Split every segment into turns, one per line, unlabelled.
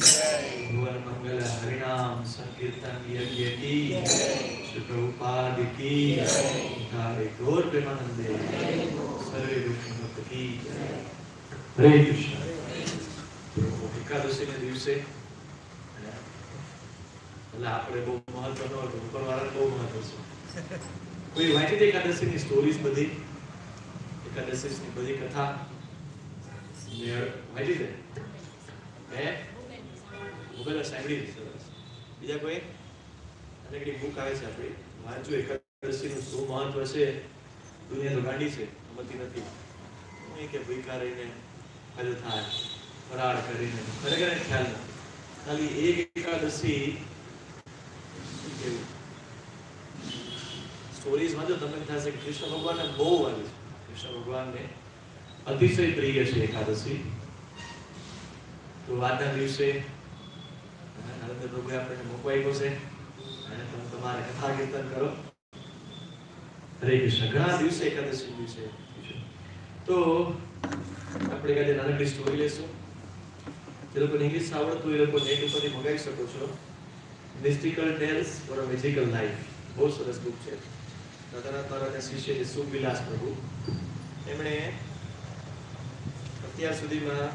भुवन मंगल हरिनाम संकीर्तन यज्ञ की श्री प्रभुपाद की हरे गौर प्रेमानंदे सर्वे वैष्णव भक्त की हरे कृष्ण। एकादशी ने दिवसे એટલે આપણે બહુ મહત્વ ન હતું, ઉપરવાળાને બહુ મહત્વ છે. કોઈ વાંચી દે એકાદશીની સ્ટોરીઝ બધી, એકાદશીની બધી કથા વાંચી દે હે મોબાઈલ સાંભળી સરસ. બીજા કોઈ અનેકડી બુક આવે છે આપણી વાંચો. એકાદશીનું શું મહત્વ છે, દુનિયા તો ગાંડી છે, સમજતી નથી. હું કે ભૂખા રહીને ફળ થાય, ફરાળ કરીને ખરેખર ખ્યાલ નથી. ખાલી એક એકાદશી સ્ટોરીઝમાં જો તમને થશે કે કૃષ્ણ ભગવાનને બહુ વાલી છે, કૃષ્ણ ભગવાનને અતિશય પ્રિય છે એકાદશી. તો આજના દિવસે નરેન્દ્ર પ્રભુએ આપણને મોકો આપ્યો છે અને તમે તમારે કથા કીર્તન કરો. હરે કૃષ્ણ. ઘણા દિવસે એકાદશી દિવસે તો આપણે આજે નાનકડી સ્ટોરી લેશું. જે લોકોને ઇંગ્લિશ આવડતું એ લોકો નેટ ઉપરથી મંગાવી શકો છો. Mystical tales for a magical life. બહુ સરસ બુક છે. દાદાના તારાના શિષ્ય છે સુવિલાસ પ્રભુ. એમણે અત્યાર સુધીમાં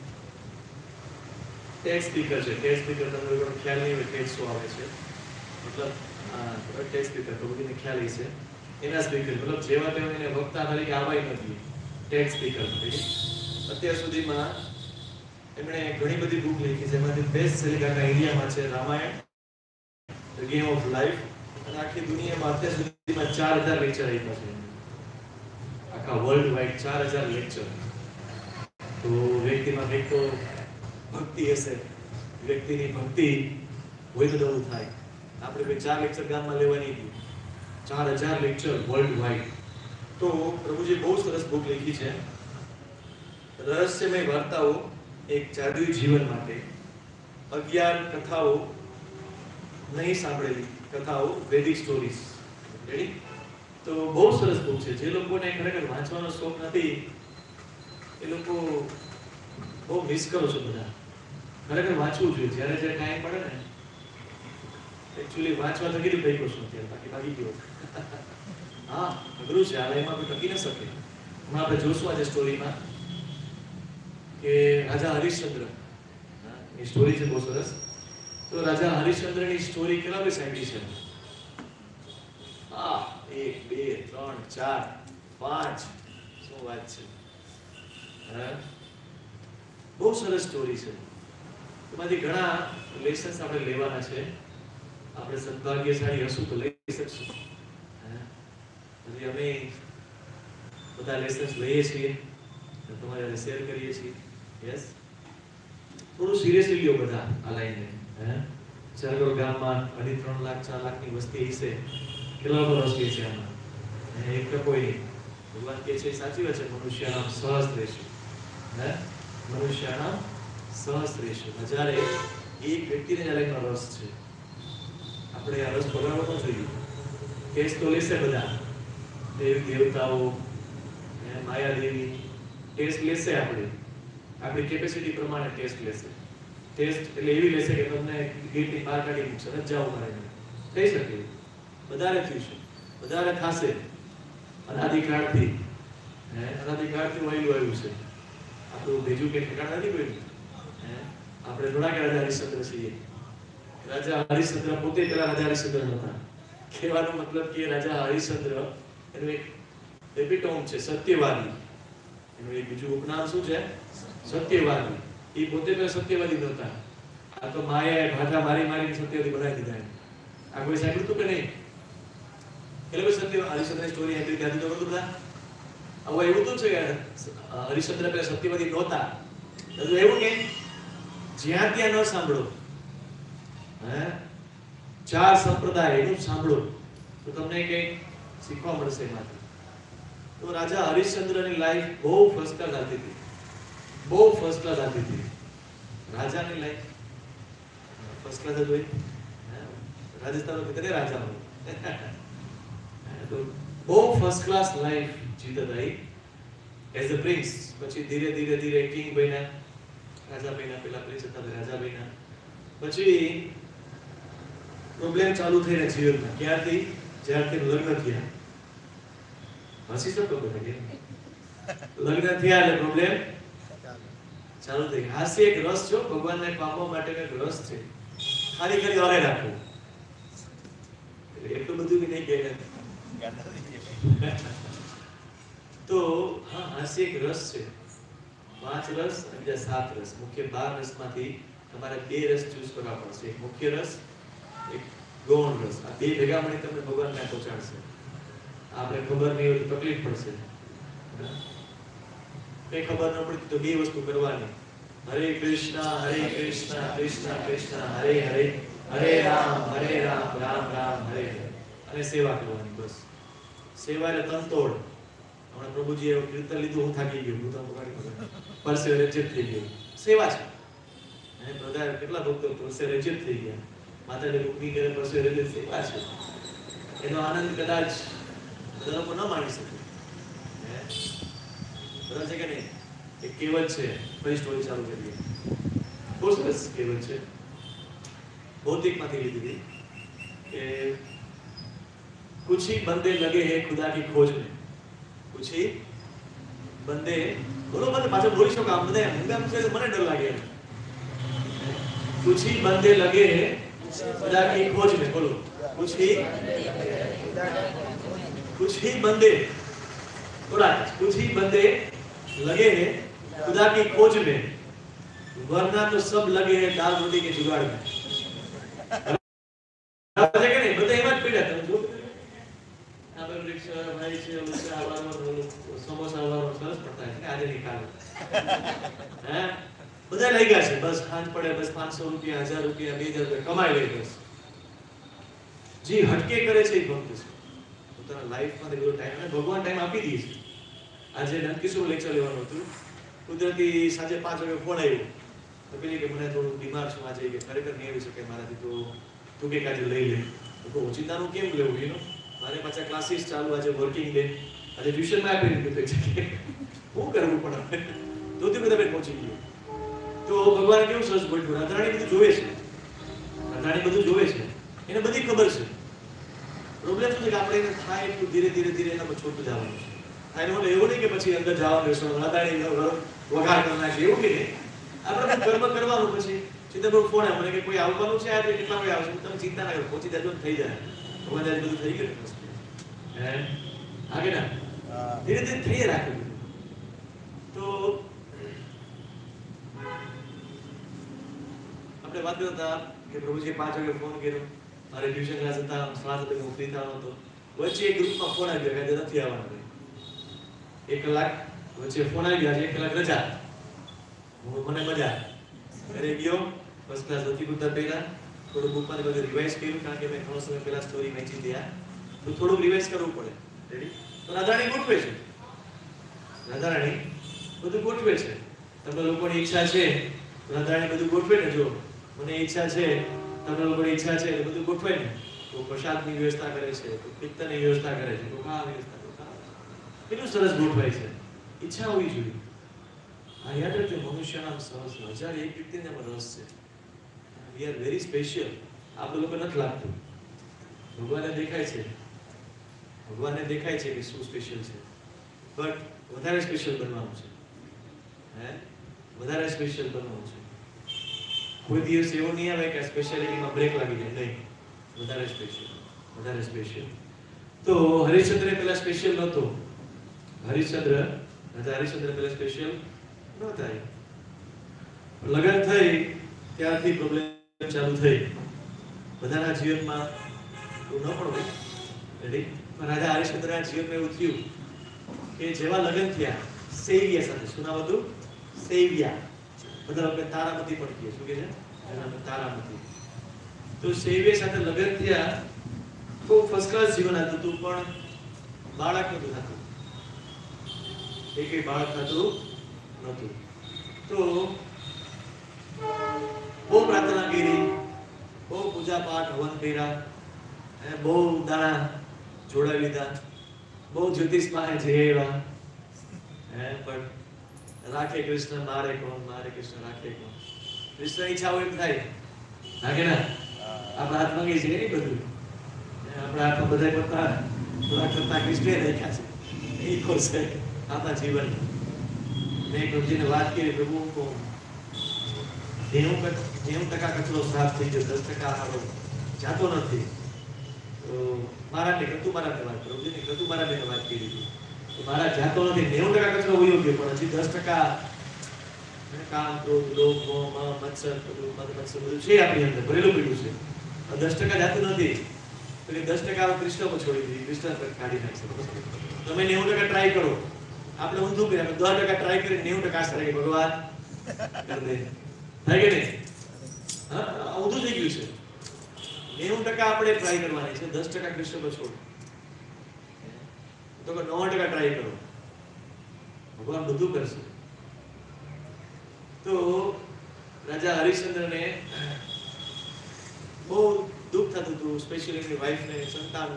ટેડ સ્પીકર છે. ટેડ સ્પીકર તમને લોકોને ખ્યાલ નહીં હોય ટેડ શું આવે છે, મતલબ ટેડ સ્પીકર તો બધાને ખ્યાલ છે. એના સ્પીકર મતલબ જેવા તેવા એને વક્તા તરીકે આવાય નથી. ટેડ સ્પીકર અત્યાર સુધીમાં એમણે ઘણી બધી બુક લખી છે. એમાંથી બેસ્ટ સેલિંગ આખા ઇન્ડિયામાં છે Ramayan, the game of life. અને આખી દુનિયામાં અત્યાર સુધીમાં 4000 લેક્ચર આપ્યા છે. આખા વર્લ્ડ વાઇડ 4000 લેક્ચર. તો વ્યક્તિમાં કંઈક તો ભક્તિ હશે. વ્યક્તિની ભક્તિ હોય તો દવું થાય. આપણે કોઈ 4 લેક્ચર ગામમાં લેવાની હતી, 4000 લેક્ચર વર્લ્ડ વાઇડ. તો પ્રભુજી બહુ સરસ બુક લખી છે, રહસ્યમય વાર્તાઓ એક જાદુઈ જીવન માટે. 11 કથાઓ, નહીં સાંભળેલી કથાઓ, વેદિક સ્ટોરીઝ. રેડી? તો બહુ સરસ બુક છે. જે લોકોને ખરેખર વાંચવાનો શોખ નથી એ લોકો બહુ મિસ કરો છો બધા. ખરેખર વાંચવું જોઈએ જ્યારે જ્યારે ટાઈમ પડે ને. એકચ્યુઅલી વાંચવા તો કેટલી ભાઈ કરશું અત્યારે, બાકી ભાગી ગયો. હા અઘરું છે. આ લાઈનમાં કોઈ ટકી ન શકે. હમણાં આપણે જોશું આજે સ્ટોરીમાં કે રાજા હરિશ્ચંદ્ર ની સ્ટોરી છે બહુ સરસ. તો રાજા હરિશ્ચંદ્રની સ્ટોરી કેટલા બે સાંભળી છે? હા 1 2 3 4 5 શું વાત છે. બહુ સરસ સ્ટોરી છે. એમાંથી ઘણા લેસન્સ આપણે લેવાના છે. આપણે સદભાગ્યશાળી હશું તો લઈ શકશું. અમે બધા લેસન્સ લઈએ છીએ, તમારે શેર કરીએ છીએ. યસ, થોડું સિરિયસલી લ્યો બધા આ લાઈનને. ચારગોર ગામમાં 3.5 લાખ 4 લાખની વસ્તી હશે. કેટલા વર્ષ કે છે આમાં? એક તો કોઈ નહીં. ભગવાન કહે છે સાચી વાત છે, મનુષ્યનામ સહસ્ત્રેષુ. મનુષ્યનામ સહસ્ત્રેષુ. હજારે એક વ્યક્તિને જ લાઈનમાં રસ છે. આપણે આ રસ પકડવાનો જોઈએ. કેસ તો લેશે બધા, દેવી દેવતાઓ, માયાદેવી ટેસ્ટ લેશે. આપણી કેપેસિટી પ્રમાણે ટેસ્ટ લેશે. ટેસ્ટ એટલે એવી લેશે કે તમને ગેટની બહાર કાઢી મૂકશે, ન જાવ મારે. થઈ શકે, વધારે થયું છે, વધારે થશે. અનાદિકાળથી વાયલું આવ્યું છે. આપણું બીજું કે ઠેકાણ નથી કોઈ. આપણે થોડા કે રાજા હરિશ્ચંદ્ર છીએ. રાજા હરિશ્ચંદ્ર પોતે પેલા રાજા હરિશ્ચંદ્ર હતા. કહેવાનો મતલબ કે રાજા હરિશ્ચંદ્ર એનું એક એપિટોમ છે, સત્યવાદી. એનું એક બીજું ઉપનામ શું છે? સત્યવાદી. એ પોતે તો સત્યવાદી નહોતા. આ તો માયાએ ભાઠા મારી મારીને સત્યવાદી બનાવી દીધા. આ કોઈ સાંભળ્યું હતું કે નહીં? એટલે સત્ય હરિશ્ચંદ્રની સ્ટોરી એન્ટ્રી ત્યાંથી તો બધું બધા આવું એવું તો છે કે હરિશ્ચંદ્ર પેલા સત્યવાદી નહોતા. તો એવું કે જ્યાં ત્યાં ન સાંભળો. 4 સંપ્રદાય એનું સાંભળો તો તમને કંઈક શીખવા મળશે એમાંથી. તો રાજા હરિશ્ચંદ્રની લાઈફ બહુ ફર્સ્ટ ક્લાસ હતી હતી. બહુ ફર્સ્ટ ક્લાસ હતી હતી. રાજાની લાઈફ ફર્સ્ટ ક્લાસ જ હોય. રાજસ્થાનમાં કદે રાજા હોય. તો બહુ ફર્સ્ટ ક્લાસ લાઈફ જીતત આવી એઝ અ પ્રિન્સ. પછી ધીરે ધીરે કિંગ બન્યા, રાજા બન્યા. પેલા પ્રિન્સ હતા રાજા બન્યા. પછી પ્રોબ્લેમ ચાલુ થઈને જીવનમાં ક્યારથી જ્યારથી લગ્ન થયા હસી શકો બધા કે લગ્ન થયા એટલે પ્રોબ્લેમ ચાલુ થઈ ગયા હાસ્ય એક રસ છો ભગવાનને પામવા માટેનો એક રસ છે ખાલી ખાલી વારે રાખવું એટલું બધું બી નહીં કહે તો હા હાસ્ય એક રસ છે 5 રસ અને બીજા 7 રસ મુખ્ય 12 રસમાંથી તમારે 2 રસ ચૂઝ કરવા પડશે એક મુખ્ય રસ એક ગૌણ રસ આ બે ભેગા મળી તમને ભગવાનને પહોંચાડશે આપણે ખબર નહીં હોય તો તકલીફ પડશે કઈ ખબર ન પડતી તો બે વસ્તુ કરવાની હરે કૃષ્ણ કૃષ્ણ કૃષ્ણ હરે હરે હરે રામ રામ રામ હરે હરે અને સેવા કરવાની બસ સેવા એટલે તનતોડ હમણાં પ્રભુજી એવું કીર્તન લીધું હું થાકી ગયો હું તો પરસે રચિત થઈ ગયો સેવા છે હે બધા કેટલા ભક્તો પરસે રચિત થઈ ગયા માતાજી રૂપી કરે પરસે રચિત સેવા છે એનો આનંદ કદાચ બધા લોકો ન માણી શકે હે બધા છે કે નહીં એક કહેવત છે ફરી સ્ટોરી ચાલુ કરીએ બહુ સરસ કહેવત છે ભૌતિકમાંથી લીધી કે कुछ ही बंदे लगे हैं खुदा की खोज में कुछ ही बंदे बोलो मत पाछो बोली शो काम बंदे मुंगा मुझे मने डर लागे कुछ ही बंदे लगे हैं खुदा की खोज में बोलो कुछ ही बंदे थोड़ा कुछ ही बंदे लगे हैं खुदा की खोज में वरना तो सब लगे हैं दाल रोटी के जुगाड़ में समझे कि नहीं બધા એમાં જ પીડા તમે જો આપણે રિક્ષા ભાઈ છે ઉસરા આવવાનો સમોસા આવવાનો સરસ પડતા છે આજે નિકાલ હે બધા લઈ ગયા છે બસ ખાંડ પડે બસ 500 રૂપિયા 1000 રૂપિયા 2000 રૂપિયા કમાઈ લે બસ જે હટકે કરે છે એ ભક્ત છે પોતાના લાઈફમાં બધો ટાઈમ અને ભગવાન ટાઈમ આપી દે છે આજે નંદકિશોર લેક્ચર લેવાનું હતું કુદરતી સાંજે 5 વાગે ફોન આવ્યો તો પેલી કે મને થોડું બીમાર છું આજે કે ખરેખર નહીં આવી શકે મારાથી તો તું કે કાજે લઈ લે તો ઓચિંતાનું કેમ લેવું એનો મારે પાછા ક્લાસીસ ચાલુ આજે વર્કિંગ ડે આજે ટ્યુશનમાં આપી દીધું તો છે શું કરવું પડે તો તે બધા પહોંચી ગયો તો ભગવાન કેવું સરસ બોલ્યું રાધારાણી બધું જોવે છે રાધારાણી બધું જોવે છે એને બધી ખબર છે પ્રોબ્લેમ શું છે કે આપણે એને થાય એટલું ધીરે ધીરે ધીરે એના પર છોડતું જવાનું છે થાય એટલે એવું નહીં કે પછી અંદર જવાનું રહેશે રાધારાણી વઘાર કરી નાખે એવું કે આપણે કર્મ કરવાનું પછી સીધા ફોન આવે મને કે કોઈ આવવાનું છે આજે કેટલા વાગે આવશે તમે ચિંતા ના કરો પહોંચી જજો થઈ જાય ભગવાન આજે બધું થઈ ગયું હે આગે ના ધીરે ધીરે થઈ રાખે તો આપણે વાત કરતા કે પ્રભુજી 5 વાગે ફોન કર્યો મારે ટ્યુશન ક્લાસ હતા 7 વાગે હું ફ્રી થવાનો હતો વચ્ચે એક ગ્રુપમાં ફોન આવ્યો કે આજે નથી આવવાનું 1 કલાક વચ્ચે ફોન આવી આજે 1 કલાક રજા મને મજા ઘરે ગયો બસ ક્લાસ નથી ગુતા પહેલા થોડું બુકમાં બધું રિવાઇઝ કર્યું કારણ કે મેં ઘણો સમય પહેલા સ્ટોરી વાંચી હતી તો થોડું રિવાઇઝ કરવું પડે રેડી તો રાધારાણી ગોઠવે છે રાધારાણી બધું ગોઠવે છે તમને લોકોની ઈચ્છા છે રાધારાણી બધું ગોઠવે ને જો મને ઈચ્છા છે તમને લોકોની ઈચ્છા છે બધું ગોઠવે ને તો પ્રસાદની વ્યવસ્થા કરે છે તો પિત્તની વ્યવસ્થા કરે છે તો આ વ્યવસ્થા કેટલું સરસ ગોઠવાય છે ઈચ્છા હોવી જોઈએ આ યાદ રાખજો મનુષ્યના સરસ 1001 વ્યક્તિને રસ છે we are very special આપણે લોકો નથી લાગતું ભગવાનને દેખાય છે કે શું સ્પેશિયલ છે બટ વધારે સ્પેશિયલ બનવાનું છે હે વધારે સ્પેશિયલ બનવાનું છે કોઈ દિવસ એવો નહીં આવે કે સ્પેશિયાલિટીમાં બ્રેક લાગી જાય નહીં વધારે સ્પેશિયલ તો હરિશ્ચંદ્ર પેલા સ્પેશિયલ નહોતો હરિશ્ચંદ્ર પેલા સ્પેશિયલ નહોતા લગન થઈ ત્યારથી પ્રોબ્લેમ ચાલુ થઈ બધાના જીવનમાં એવું ન પણ હોય રેડી પણ રાજા હરિશ્ચંદ્રના જીવનમાં એવું થયું કે જેવા લગ્ન થયા સેવિયા સાથે શું નામ હતું સેવિયા બધા લોકો તારામતી પણ કહે શું કે છે તારામતી તો સેવિયા સાથે લગ્ન થયા બહુ ફર્સ્ટ ક્લાસ જીવન હતું પણ બાળક નતું થતું એક બાળક થતું નતું તો બહુ પ્રાર્થના કરી બહુ પૂજા પાઠ હવન કર્યા અને બહુ દાણા જોડાવી લીધા બહુ જ્યોતિષ પાસે જઈ પણ રાખે કૃષ્ણ મારે કૃષ્ણ રાખે કોણ કૃષ્ણ ઈચ્છા હોય એમ થાય હા કે ના? આપણા હાથ માંગી છે નહીં બધું. આપણા હાથમાં બધા કરતા થોડા કરતા કૃષ્ણે રાખ્યા છે એ ખુશ છે આપણા જીવન. મેં પ્રભુજીને વાત કરી, પ્રભુ 90% કચરો સાફ થઈ ગયો, 10% મારો જાતો નથી. તો મારાને કતું મારાને વાત પ્રભુજીને કતું મારાને વાત કરી હતી તો મારા જાતો નથી, 90% કચરો ઉયો ગયો, પણ હજી 10% કામ, ક્રોધ, લોભ, મોહ, મત્સર બધું છે આપણી અંદર ભરેલું પડ્યું છે. 10% જાતું નથી તો એ 10% કૃષ્ણ પર છોડી દીધી, કૃષ્ણ પર કાઢી નાખશે. તમે 90% ટ્રાય કરો, આપણે ઊંધું કરીએ, આપણે 10% ટ્રાય કરી 90% આશા રાખી ભગવાન કરી દે, થાય કે નહીં? હા, ઊંધું થઈ ગયું છે. 90% આપણે ટ્રાય કરવાની છે, 10% કૃષ્ણ પર છોડો. તો 90% ટ્રાય કરો, ભગવાન બધું કરશે. તો રાજા હરિશ્ચંદ્રને બહુ દુઃખ થતું હતું, સ્પેશિયલી એની વાઈફને. સંતાન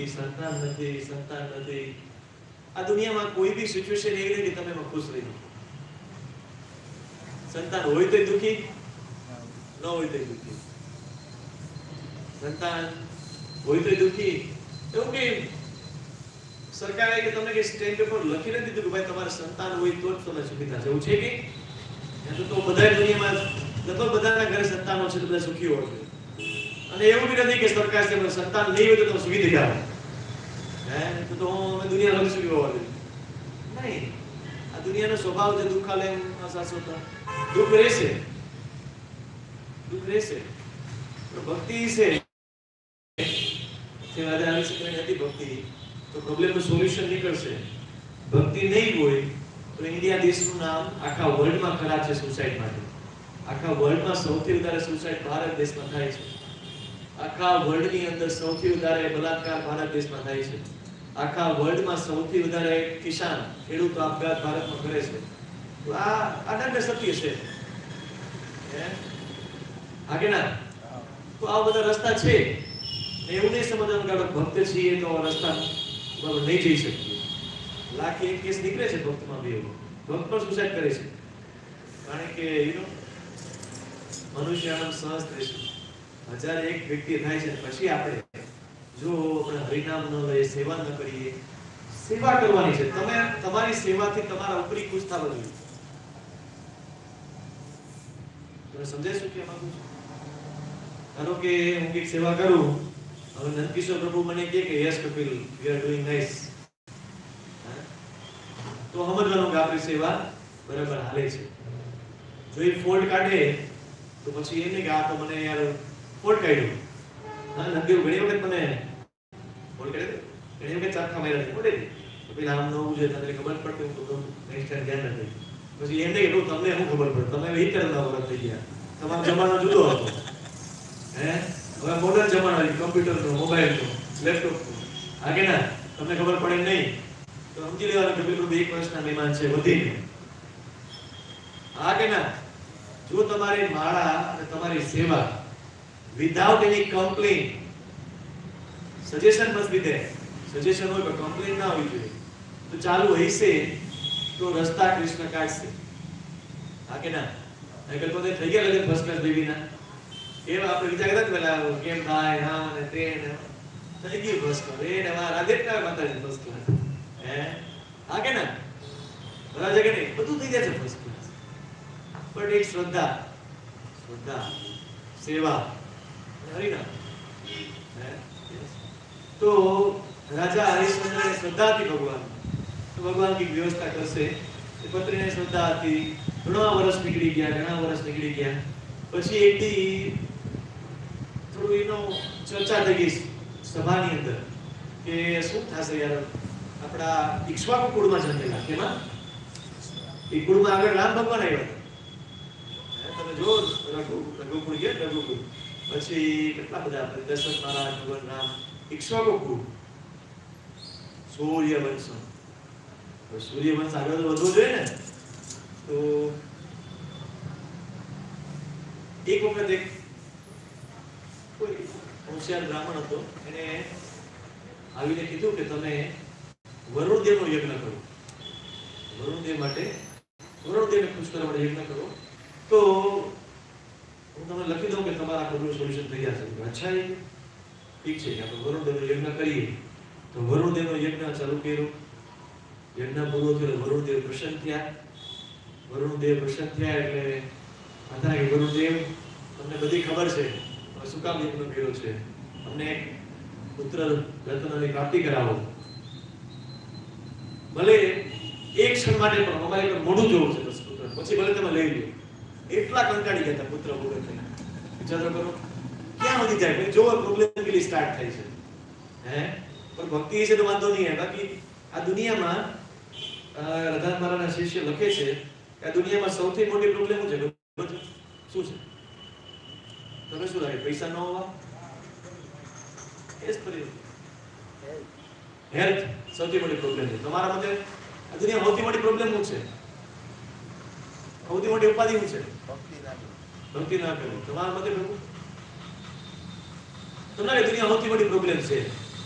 નથી. આ દુનિયામાં કોઈ બી સિચ્યુએશન એવી નથી કે તમે એમાં ખુશ રહી. સંતાન હોય તો દુઃખી, ન હોય તો દુઃખી. સંતાન હોય તો દુઃખી. એવું કે સરકારે કે તમને કે સ્ટેમ્પ પેપર લખી નથી દીધું કે ભાઈ તમારે સંતાન હોય તો જ તમે સુખી થશે, એવું છે કે? તો બધા દુનિયામાં લગભગ બધાના ઘરે સંતાનો છે તો બધા સુખી હોય છે. અને એવું બી નથી કે સરકાર છે સંતાન નહીં હોય તો તમે સુખી થઈ જાઓ. તો અમે દુનિયા લગ સુખી હોવા જોઈએ નહીં. આ દુનિયાનો સ્વભાવ છે દુઃખાલય અશાશ્વત. દુઃખ રહેશે. ભક્તિ છે જે રાજા હરિશ્ચંદ્રની હતી ભક્તિ, તો પ્રોબ્લેમનું સોલ્યુશન નીકળશે. ભક્તિ નહીં હોય તો ઇન્ડિયા દેશનું નામ આખા વર્લ્ડમાં ખરાબ છે સુસાઇડ માટે. આખા વર્લ્ડમાં સૌથી વધારે સુસાઇડ ભારત દેશમાં થાય છે. આખા વર્લ્ડની અંદર સૌથી વધારે બલાત્કાર ભારત દેશમાં થાય છે. આખા વર્લ્ડમાં સૌથી વધારે કિસાન ખેડૂતો આપઘાત ભારતમાં કરે છે. તો આ દંડ સત્ય છે. હા કે ના? તો આ બધા રસ્તા છે. એવું નહીં સમજવાનું કે ભક્ત છીએ તો રસ્તા બરાબર નહીં જઈ શકીએ. લાખે એક કેસ નીકળે છે ભક્તમાં બી એવું. ભક્ત પણ સુસાઇડ કરે છે. કારણ કે મનુષ્ય આનંદ સહજ રહેશે. 1001 વ્યક્તિ થાય છે પછી આપણે જો આપણે હરિનામ ન લઈએ, સેવા ન કરીએ. સેવા કરવાની છે. તમે તમારી સેવાથી તમારા ઉપરી ખુશ થવા જોઈએ. તમે સમજાય શું કે માંગુ છું? ધારો કે હું કઈક સેવા કરું, હવે નંદકિશોર પ્રભુ મને કહે કે yes Kapil we are doing nice, તો સમજવાનું કે આપણી સેવા બરાબર હાલે છે. જો એ ફોલ્ટ કાઢે તો પછી એમ નહીં કે આ તો મને યાર ફોલ્ટ કાઢ્યો. હા, નંદીઓ ઘણી વખત મને ફોલ્ટ કાઢે, ઘણી વખત ચાખા માર્યા છે મોઢેથી. તો પેલા આમ ન હોવું જોઈએ, તમને ખબર પડતી હું તો નેક્સ્ટ ટાઈમ ધ્યાન નથી. પછી એમ નહીં કે તમને શું ખબર પડે, તમે હિટરના વખત થઈ ગયા, તમારો જમાનો જુદો હતો. હવે મોડર્ન જમાનો, કમ્પ્યુટરનો, મોબાઈલનો, લેપટોપનો. હા કે ના? તમને ખબર પડે નહીં તો સમજી લેવાનું કે પેલું 1 વર્ષના મહેમાન છે વધીને. હા કે ના? જો તમારી માળા અને તમારી સેવા without any complain, suggestion must be there. Suggestion હોય પણ કમ્પ્લેન ના હોવી જોઈએ. તો ચાલુ હશે તો રસ્તા કૃષ્ણ કાઢશે. હા કે ના? નકર તો થઈ ગયા લગન ફર્સ્ટ ક્લાસ બેબીના. એમ આપણે વિચાર કરતા પેલા કેમ થાય, હા ને તે ને થઈ ગયું ફર્સ્ટ ક્લાસ. એ ને રાધે ના માતાજી ફર્સ્ટ ક્લાસ. હા કે ના? બરાબર છે કે નહીં? બધું થઈ જાય છે ફર્સ્ટ ક્લાસ. પણ એક શ્રદ્ધા, સેવા, હરિનામ. તો રાજા હરિશ્ચંદ્રને શ્રદ્ધા હતી ભગવાન, તો ભગવાન की વ્યવસ્થા કરશે. પત્નીને શ્રદ્ધા હતી. ઘણા વર્ષ નીકળી ગયા. પછી એકથી થોડું એનો ચર્ચા થઈ ગઈ સભાની અંદર કે શું થશે યાર, આપણા ઇક્ષ્વાકુ કુળમાં જન્મેલા. કેમાં? એ કુળમાં આગળ રામ ભગવાન આવ્યા હતા. તમે જો રઘુકુળ ગયા, રઘુકુળ પછી કેટલા બધા દશરથ મહારાજ, ભગવાન રામ, ઇક્ષ્વાકુ કુળ, સૂર્યવંશ. સૂર્યવંશ આગળ વધવો જોઈએ ને. તો એક વખત એક કોઈ હોશિયાર બ્રાહ્મણ હતો, એને આવીને કીધું કે તમે વરુણદેવનો યજ્ઞ કરો. વરુણદેવ માટે, વરુણદેવને ખુશ કરવા માટે યજ્ઞ કરો. તો હું તમને લખી દઉં કે તમારા પ્રોબ્લેમ સોલ્યુશન થઈ જશે. અચ્છા, એ ઠીક છે કે આપણે વરુણદેવનો યજ્ઞ કરીએ. તો વરુણદેવનો યજ્ઞ ચાલુ કર્યો. યજ્ઞ પૂરો થયો, વરુણદેવ પ્રસન્ન થયા. વરુણદેવ પ્રસન્ન થયા એટલે હતા કે વરુણદેવ, તમને બધી ખબર છે શું કામ યજ્ઞ કર્યો છે, અમને એક પુત્ર રત્નની પ્રાપ્તિ કરાવો. ભલે એક ક્ષણ માટે પણ અમારે પર મોઢું જોવું છે બસ પુત્ર, પછી ભલે તમે લઈ લો. એટલા કંટાળી ગયા હતા પુત્ર વગર થઈને. વિચારો કરો ક્યાં સુધી જાય. પછી જો પ્રોબ્લેમ કેટલી સ્ટાર્ટ થાય છે. પણ ભક્તિ છે તો વાંધો નહીં. બાકી આ દુનિયામાં રાધા મારાના શિષ્ય લખે છે કે આ દુનિયામાં સૌથી મોટી પ્રોબ્લેમ શું છે? શું છે? તમને શું લાગે? પૈસા ન હોવા? હેલ્થ સૌથી મોટી પ્રોબ્લેમ છે. તમારા મતે આ દુનિયામાં સૌથી મોટી પ્રોબ્લેમ શું છે? સૌથી મોટી ઉપાધિ શું છે? ભક્તિ ના કરવી. તમારા મતે પ્રભુ તમને દુનિયા સૌથી મોટી પ્રોબ્લેમ છે?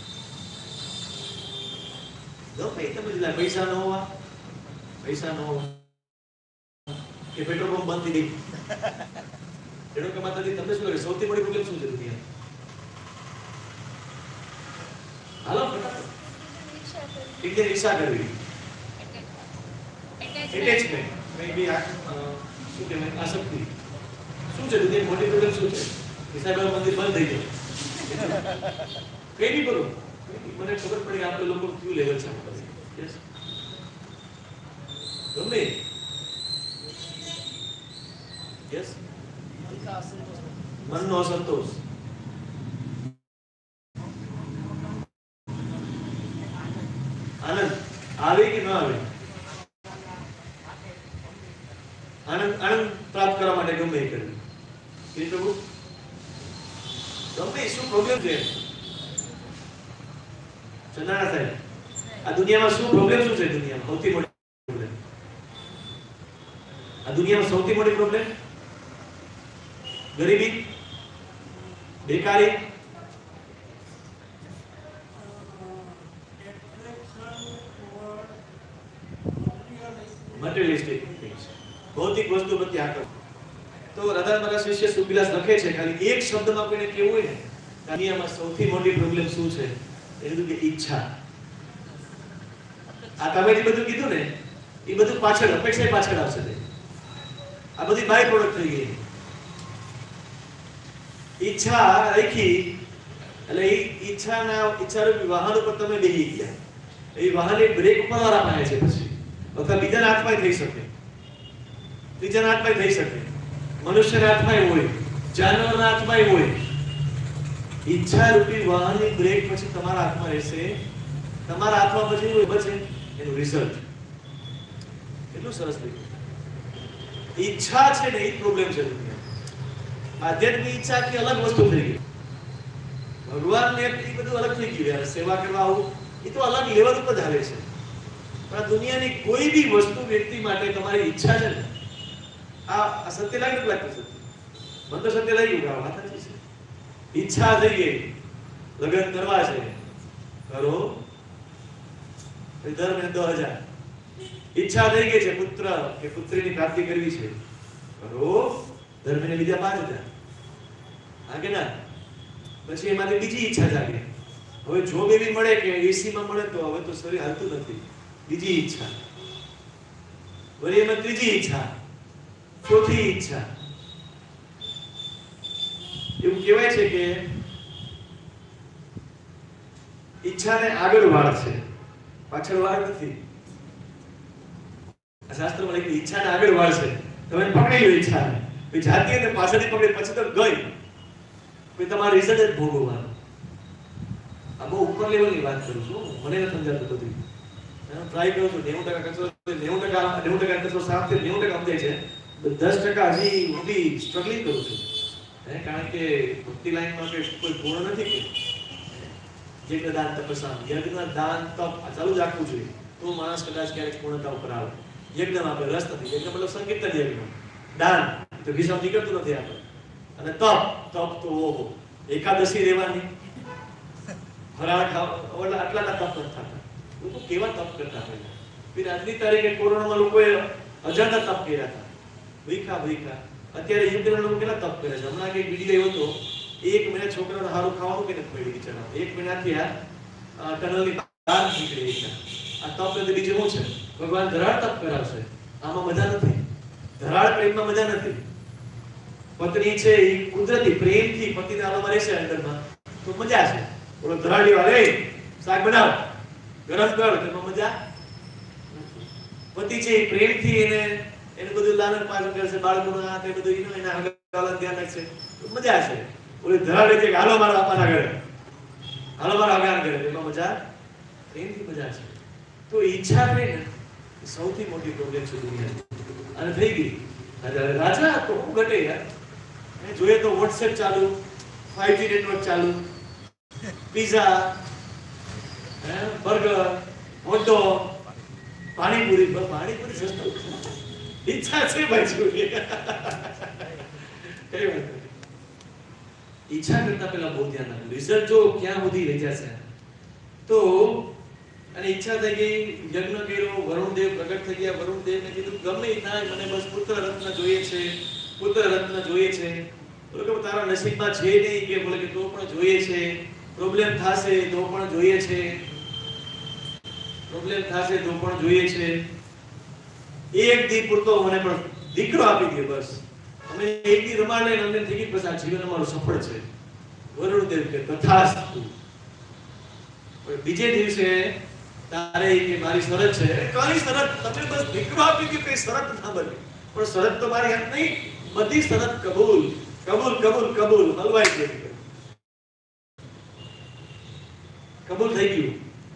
પૈસા ન હોવા, પૈસા ન હોવા કે પેટ્રોલ પંપ બંધ થઈ ગઈ, એનો કે માતાજી તમને શું લાગે સૌથી મોટી પ્રોબ્લેમ શું છે દુનિયા? હાલો ફટાફટ. ઈચ્છા કરવી, એટેચમેન્ટ, મે બી શું કહેવાય આસક્તિ. શું છે દુનિયાની મોટી પ્રોબ્લેમ શું છે? ઈસાઈબાઈ મંદિર બંધ થઈ ગયું. કઈ નહીં કરું, મને ખબર પડી આપણે લોકો ક્યુ લેવલ છે. યસ ગમે યસ મનનો અસંતોષ, આનંદ આવે કે ન આવે, આનંદ પ્રાપ્ત કરવા માટે ગમે એ કરવું. કે પ્રભુ ગમે શું પ્રોબ્લેમ છે? ચંદ્રાના સાહેબ આ દુનિયામાં શું પ્રોબ્લેમ શું છે? દુનિયામાં સૌથી મોટી પ્રોબ્લેમ, આ દુનિયામાં સૌથી મોટી પ્રોબ્લેમ ગરીબી, બેકારી, મટીરીયલિસ્ટિક થિંગ્સ, ભૌતિક વસ્તુ પ્રત્યે આકર્ષણ. તો રાધા મારા શિષ્ય સુખવિલાસ લખે છે ખાલી એક શબ્દમાં કોઈને કેવું હોય ને દુનિયામાં સૌથી મોટી પ્રોબ્લેમ શું છે? એ કીધું કે ઈચ્છા. આ તમે જે બધું કીધું ને એ બધું પાછળ અપેક્ષા પાછળ આવશે. આ બધી બાય પ્રોડક્ટ થઈ ગઈ. ઈચ્છા રાખી એટલે એ ઈચ્છારૂપી વાહન ઉપર તમે બેસી ગયા. એ વાહનની બ્રેક ઉપર વાર અપાય છે પછી અથવા બીજાના હાથમાં થઈ શકે, ત્રીજાના હાથમાં થઈ શકે, મનુષ્યના હાથમાં હોય, જાનવરના હાથમાં હોય. ઈચ્છા રૂપી વાહનની બ્રેક પછી તમારા હાથમાં રહેશે. તમારા હાથમાં પછી શું બચે? એનું રિઝલ્ટ. કેટલું સરસ થયું. ઈચ્છા છે ને એ પ્રોબ્લેમ છે દુનિયામાં. આધ્યાત્મિક ઈચ્છા કે અલગ વસ્તુ થઈ ગઈ. ભગવાનને એ બધું અલગ થઈ ગયું. યાર સેવા કરવા આવું એ તો અલગ લેવલ ઉપર ચાલે છે. પણ દુનિયાની કોઈ બી વસ્તુ વ્યક્તિ માટે તમારી ઈચ્છા છે ને આ સત્ય લાગે કે લાગતું સત્ય? મને તો સત્ય લાગ્યું કે આ વાત સાચી છે. ઈચ્છા થઈ ગઈ લગ્ન કરવા છે, કરો. દર મહિને 10,000. ઈચ્છા થઈ ગઈ છે પુત્ર કે પુત્રીની પ્રાપ્તિ કરવી છે, કરો. દર મહિને બીજા 5,000. હા કે ના? પછી એમાંથી બીજી ઈચ્છા જાગે. હવે જોબ એવી મળે કે એસી માં મળે તો હવે તો શરીર હાલતું નથી. બીજી ઈચ્છા, વળી એમાં ત્રીજી ઈચ્છા, ચોથી ઈચ્છા. એવું કહેવાય છે કે ઈચ્છાને આગળ વાળ છે, પાછળ વાળ નથી. આ શાસ્ત્રમાં લખ્યું ઈચ્છાને આગળ વાળ છે. તમે પકડી લો ઈચ્છાને, પછી જાતી અને પાછળથી પકડી પછી તો ગઈ, પછી તમારું રિઝલ્ટ જ ભોગવવાનું. આ બહુ ઉપર લેવલની વાત કરું છું, મને નથી સમજાતું બધું. ટ્રાય કરું છું. 90% કચરો 90% કચરો સાફ થઈ 90% સમજાય છે. 10% હજી હું બી સ્ટ્રગલિંગ કરું છું. કારણ કે ભક્તિ લાઈનમાં કોઈ પૂર્ણ નથી. યજ્ઞ દાન તપસ્યા, યજ્ઞ દાન તપ ચાલુ જ રાખવું જોઈએ તો માણસ કદાચ ક્યારેક પૂર્ણતા ઉપર આવે. યજ્ઞમાં આપણે રસ નથી. યજ્ઞ મતલબ સંકીર્તન યજ્ઞ. દાન તો ઘીસાવ નીકળતું નથી આપણે. અને તપ તો ઓહો એકાદશી રહેવાની, ફરાળ ખાવા, આટલા તપ નથી થતા. લોકો કેવા તપ કરતા પહેલા. ફિર આજની તારીખે કોરોનામાં લોકોએ અજાણતા તપ કર્યા હતા. ભીખા અત્યારે યુક્રેન લોકો કેટલા તપ કરે છે. હમણાં એક વિડિયો આવ્યો હતો, 1 મહિના છોકરાઓને સારું ખાવાનું કે નથી મળ્યું બિચારા. 1 મહિનાથી આ ટનલની બહાર નીકળી ગયા. આ તપ એટલે બીજું શું છે? ભગવાન ધરાળ તપ કરાવશે. આમાં મજા નથી. ધરાળ પ્રેમમાં મજા નથી. પત્ની છે એ કુદરતી પ્રેમથી પતિને આલોમાં રહેશે અંદરમાં તો મજા છે. બોલો ધરાળી વાળે શાક બનાવ, ગરમ કર, તેમાં મજા નથી. પતિ છે એ પ્રેમથી એને બધું લાલન પાલન કરશે, બાળકોનું આ તે બધું એના આગળ ધ્યાન રાખશે તો મજા છે. બોલે ધરાળી છે કે હાલો મારા બાપાના ઘરે, હાલો મારા આગળ ઘરે, તેમાં મજા, પ્રેમથી મજા છે. તો ઈચ્છા કરે ને સૌથી મોટી પ્રોબ્લેમ છે દુનિયાની. અને થઈ ગઈ રાજા તો હું ઘટે યાર. જોઈએ તો WhatsApp ચાલુ, 5G નેટવર્ક ચાલુ, પિઝા, બર્ગર, હોટડોગ, પાણીપુરી સસ્તું. ઈચ્છા છે ભાઈ જોઈએ. કઈ વાત નથી. ઈચ્છા કરતા પહેલા બહુ ધ્યાન રાખવું. રિઝલ્ટ જો ક્યાં સુધી લઈ જશે તો. અને ઈચ્છા થઈ ગઈ, યજ્ઞ કર્યો, વરુણદેવ પ્રગટ થઈ ગયા. વરુણદેવને કીધું ગમે થાય મને બસ પુત્ર રત્ન જોઈએ છે, પુત્ર રત્ન જોઈએ છે. બોલે કે તારા નસીબમાં છે નહીં કે? બોલે કે તો પણ જોઈએ છે. પ્રોબ્લેમ થશે તો પણ જોઈએ છે, પ્રોબ્લેમ થશે તો પણ જોઈએ છે. એક દી પૂરતો મને પણ દીકરો આપી દે બસ. અમે એક દી રમાડ લઈને અમને થઈ ગઈ બસ આ જીવન અમારું સફળ છે. વરુણદેવ કે તથાસ્તુ. બીજે દિવસે તારે કે મારી શરત છે. કઈ શરત? તમે બસ દીકરો આપી દે, કઈ શરત ના બને. પણ શરત તો મારી હાથ નહીં, બધી શરત કબૂલ, કબૂલ, કબૂલ, કબૂલ. હલવાઈ ગઈ, કબૂલ થઈ ગયું.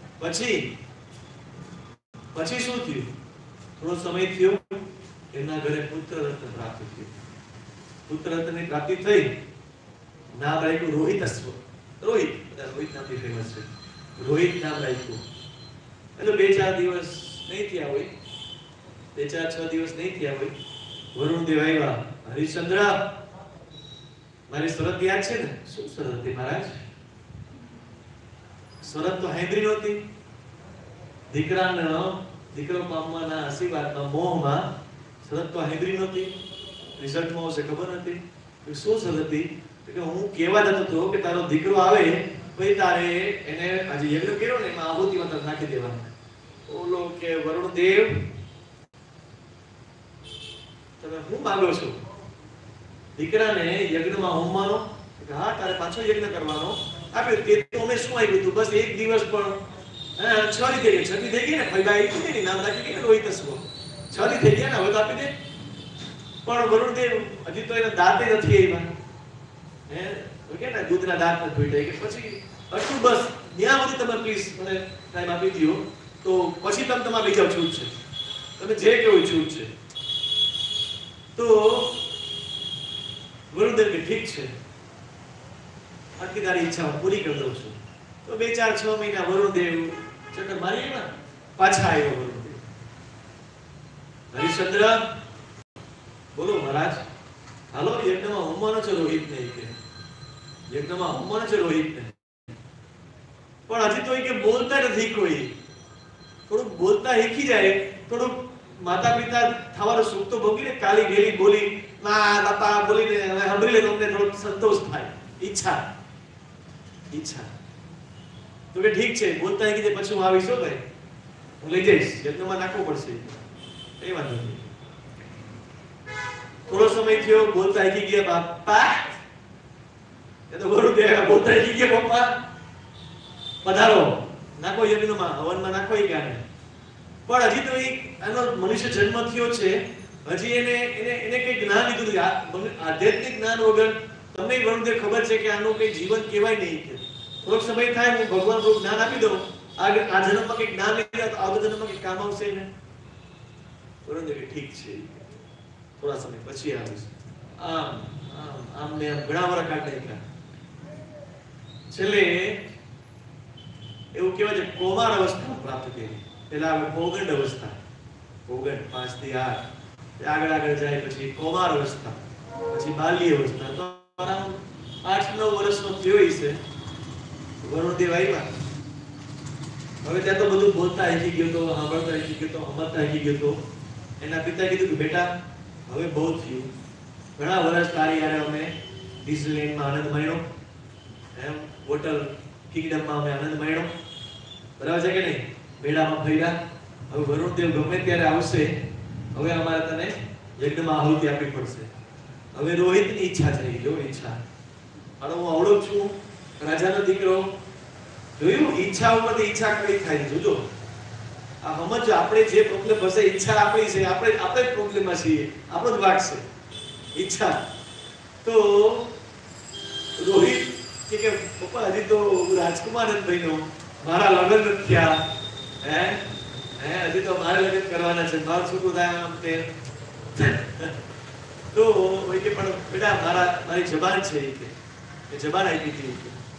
પછી શું થયું? થોડો સમય થયો, એમના ઘરે પુત્ર રત્ન પ્રાપ્ત થયું. પુત્ર રત્નની પ્રાપ્તિ થઈ. નામ રાખ્યું રોહિતસ્વ. રોહિત, રોહિત નામથી ફેમસ છે. રોહિત નામ રાખ્યું. એટલે 2-4 દિવસ નહીં થયા હોય, 2-4-6 દિવસ નહીં થયા હોય, વરુણદેવ આવ્યા. હરિશ્ચંદ્ર, મારી શરત યાદ છે ને? શું શરત હતી મહારાજ? શરત તો હાંભળી નહોતી. દીકરો પામવાના આશીર્વાદમાં, મોહમાં શરત તો હાંભળી નહોતી. રિઝલ્ટમાં આવશે ખબર નથી. શું શરત હતી? કે હું કહેવા જતો હતો કે તારો દીકરો આવે પછી તારે એને આજે યજ્ઞ કર્યો ને એમાં આહુતિમાં તારે નાખી દેવાનું. ઓલો કે વરુણદેવ તમે શું માંગો છો? દીકરાને યજ્ઞમાં હોમવાનો? હા, તારે પાછો યજ્ઞ કરવાનો. આપ્યો તે તો અમે શું આવ્યું હતું? બસ એક દિવસ પણ 6 થઈ ગઈ, 6 થઈ ગઈ ને ભાઈ બાઈ નામ રાખી ગઈ ને રોહિતસ્વ. 6 થઈ ગયા ને હવે તો આપી દે. પણ વરુણદેવ હજી તો એના દાંતે નથી આવ્યા. કે ને દૂધના દાંત નથી ફૂટ્યા. કે પછી આટલું બસ ત્યાં સુધી તમે પ્લીઝ મને ટાઈમ આપી દો તો પછી તમે તમારે લઈ જાવ. છૂટ છે, તમે જે કેવું છૂટ છે. તો વરુણદેવ કે ઠીક છે, આટલી તારી ઈચ્છા હું પૂરી કરી દઉં છું. તો 2-4-6 મહિના વરુણદેવ ચક્કર મારી આવ્યા. પાછા આવ્યો વરુણદેવ. હરિશ્ચંદ્ર, બોલો મહારાજ, હાલો યજ્ઞમાં હોમવાનો છે રોહિતને. કે યજ્ઞમાં હોમવાનો છે રોહિતને. પણ હજી તો કે બોલતા નથી કોઈ. થોડુંક બોલતા શીખી જાય, થોડુંક માતા પિતા થવાનો સુખ તો ભોગીને કાલી ગેલી બોલી ના બાપા બોલીને હવે સાંભળી લે તો અમને થોડોક સંતોષ થાય. ઈચ્છા તો કે ઠીક છે, બોલતા શીખી જાય પછી હું આવીશ. ભાઈ હું લઈ જઈશ, યજ્ઞમાં નાખવું પડશે. એ વાંધો નહીં. થોડો સમય થયો, બોલતા શીખી ગયા બાપા. એ તો વરુણદેવ બોલતા શીખી ગયા પપ્પા, પધારો, નાખો યજ્ઞમાં, હવનમાં નાખો. એ ગાને પણ હજી તો આનો મનુષ્ય જન્મ થયો છે, હજી એને કઈ જ્ઞાન લીધું નથી. આધ્યાત્મિક જ્ઞાન વગર તમને વરુણદેવ ખબર છે કે આનું કઈ જીવન કહેવાય નહીં. કે થોડોક સમય થાય હું ભગવાન રૂપ જ્ઞાન આપી દઉં, આ જન્મમાં કઈ જ્ઞાન લીધા તો આગળ જન્મમાં કઈ કામ આવશે ને. વરુણદેવ ઠીક છે, થોડા સમય પછી આવીશ. આમ ને આમ ઘણા વર્ષ કાઢી નાખ્યા. છેલ્લે એવું કહેવાય છે કૌમાર અવસ્થા પ્રાપ્ત કરી. પેલા પૌગંડ અવસ્થા, પૌગંડ 5 થી 8, આગળ જાય પછી કૌમાર અવસ્થા, પછી બાલ્ય અવસ્થા. તો 8-9 વર્ષનો થયો છે વરુણદેવ આવ્યા. હવે ત્યાં તો બધું બોલતા શીખી ગયો તો, સાંભળતા શીખી ગયો તો, સમજતા શીખી ગયો તો. એના પિતા કીધું કે બેટા હવે બહુ થયું, ઘણા વર્ષ તારી યારે અમે ડિઝનીલેન્ડમાં આનંદ માણ્યો, એમ વોટર કિંગડમમાં અમે આનંદ માણ્યો, બરાબર છે કે નહીં? મેળામાં ફર્યા. હવે વરુણદેવ ગમે ત્યારે આવશે, હવે અમારે તને યજ્ઞમાં આહુતિ આપવી પડશે. હવે રોહિતની ઈચ્છા થઈ, જો ઈચ્છા, અને હું અવળો છું, રાજાનો દીકરો, જોયું ઈચ્છા ઉપરથી ઈચ્છા કઈ થાય. જોજો આ સમજ, આપણે જે પ્રોબ્લેમ હશે ઈચ્છા આપણી છે, આપણે જ પ્રોબ્લેમમાં છીએ, આપણો જ વાક છે ઈચ્છા. તો રોહિત કે પપ્પા હજી તો રાજકુમાર જ બન્યો, મારા લગ્ન નથી થયા, હજી તો મારે લગ્ન કરવાના છે, મારું છોકરું થાય આમ તે. તો કે પણ બેટા મારી જબાન છે, એ જબાન આપી હતી.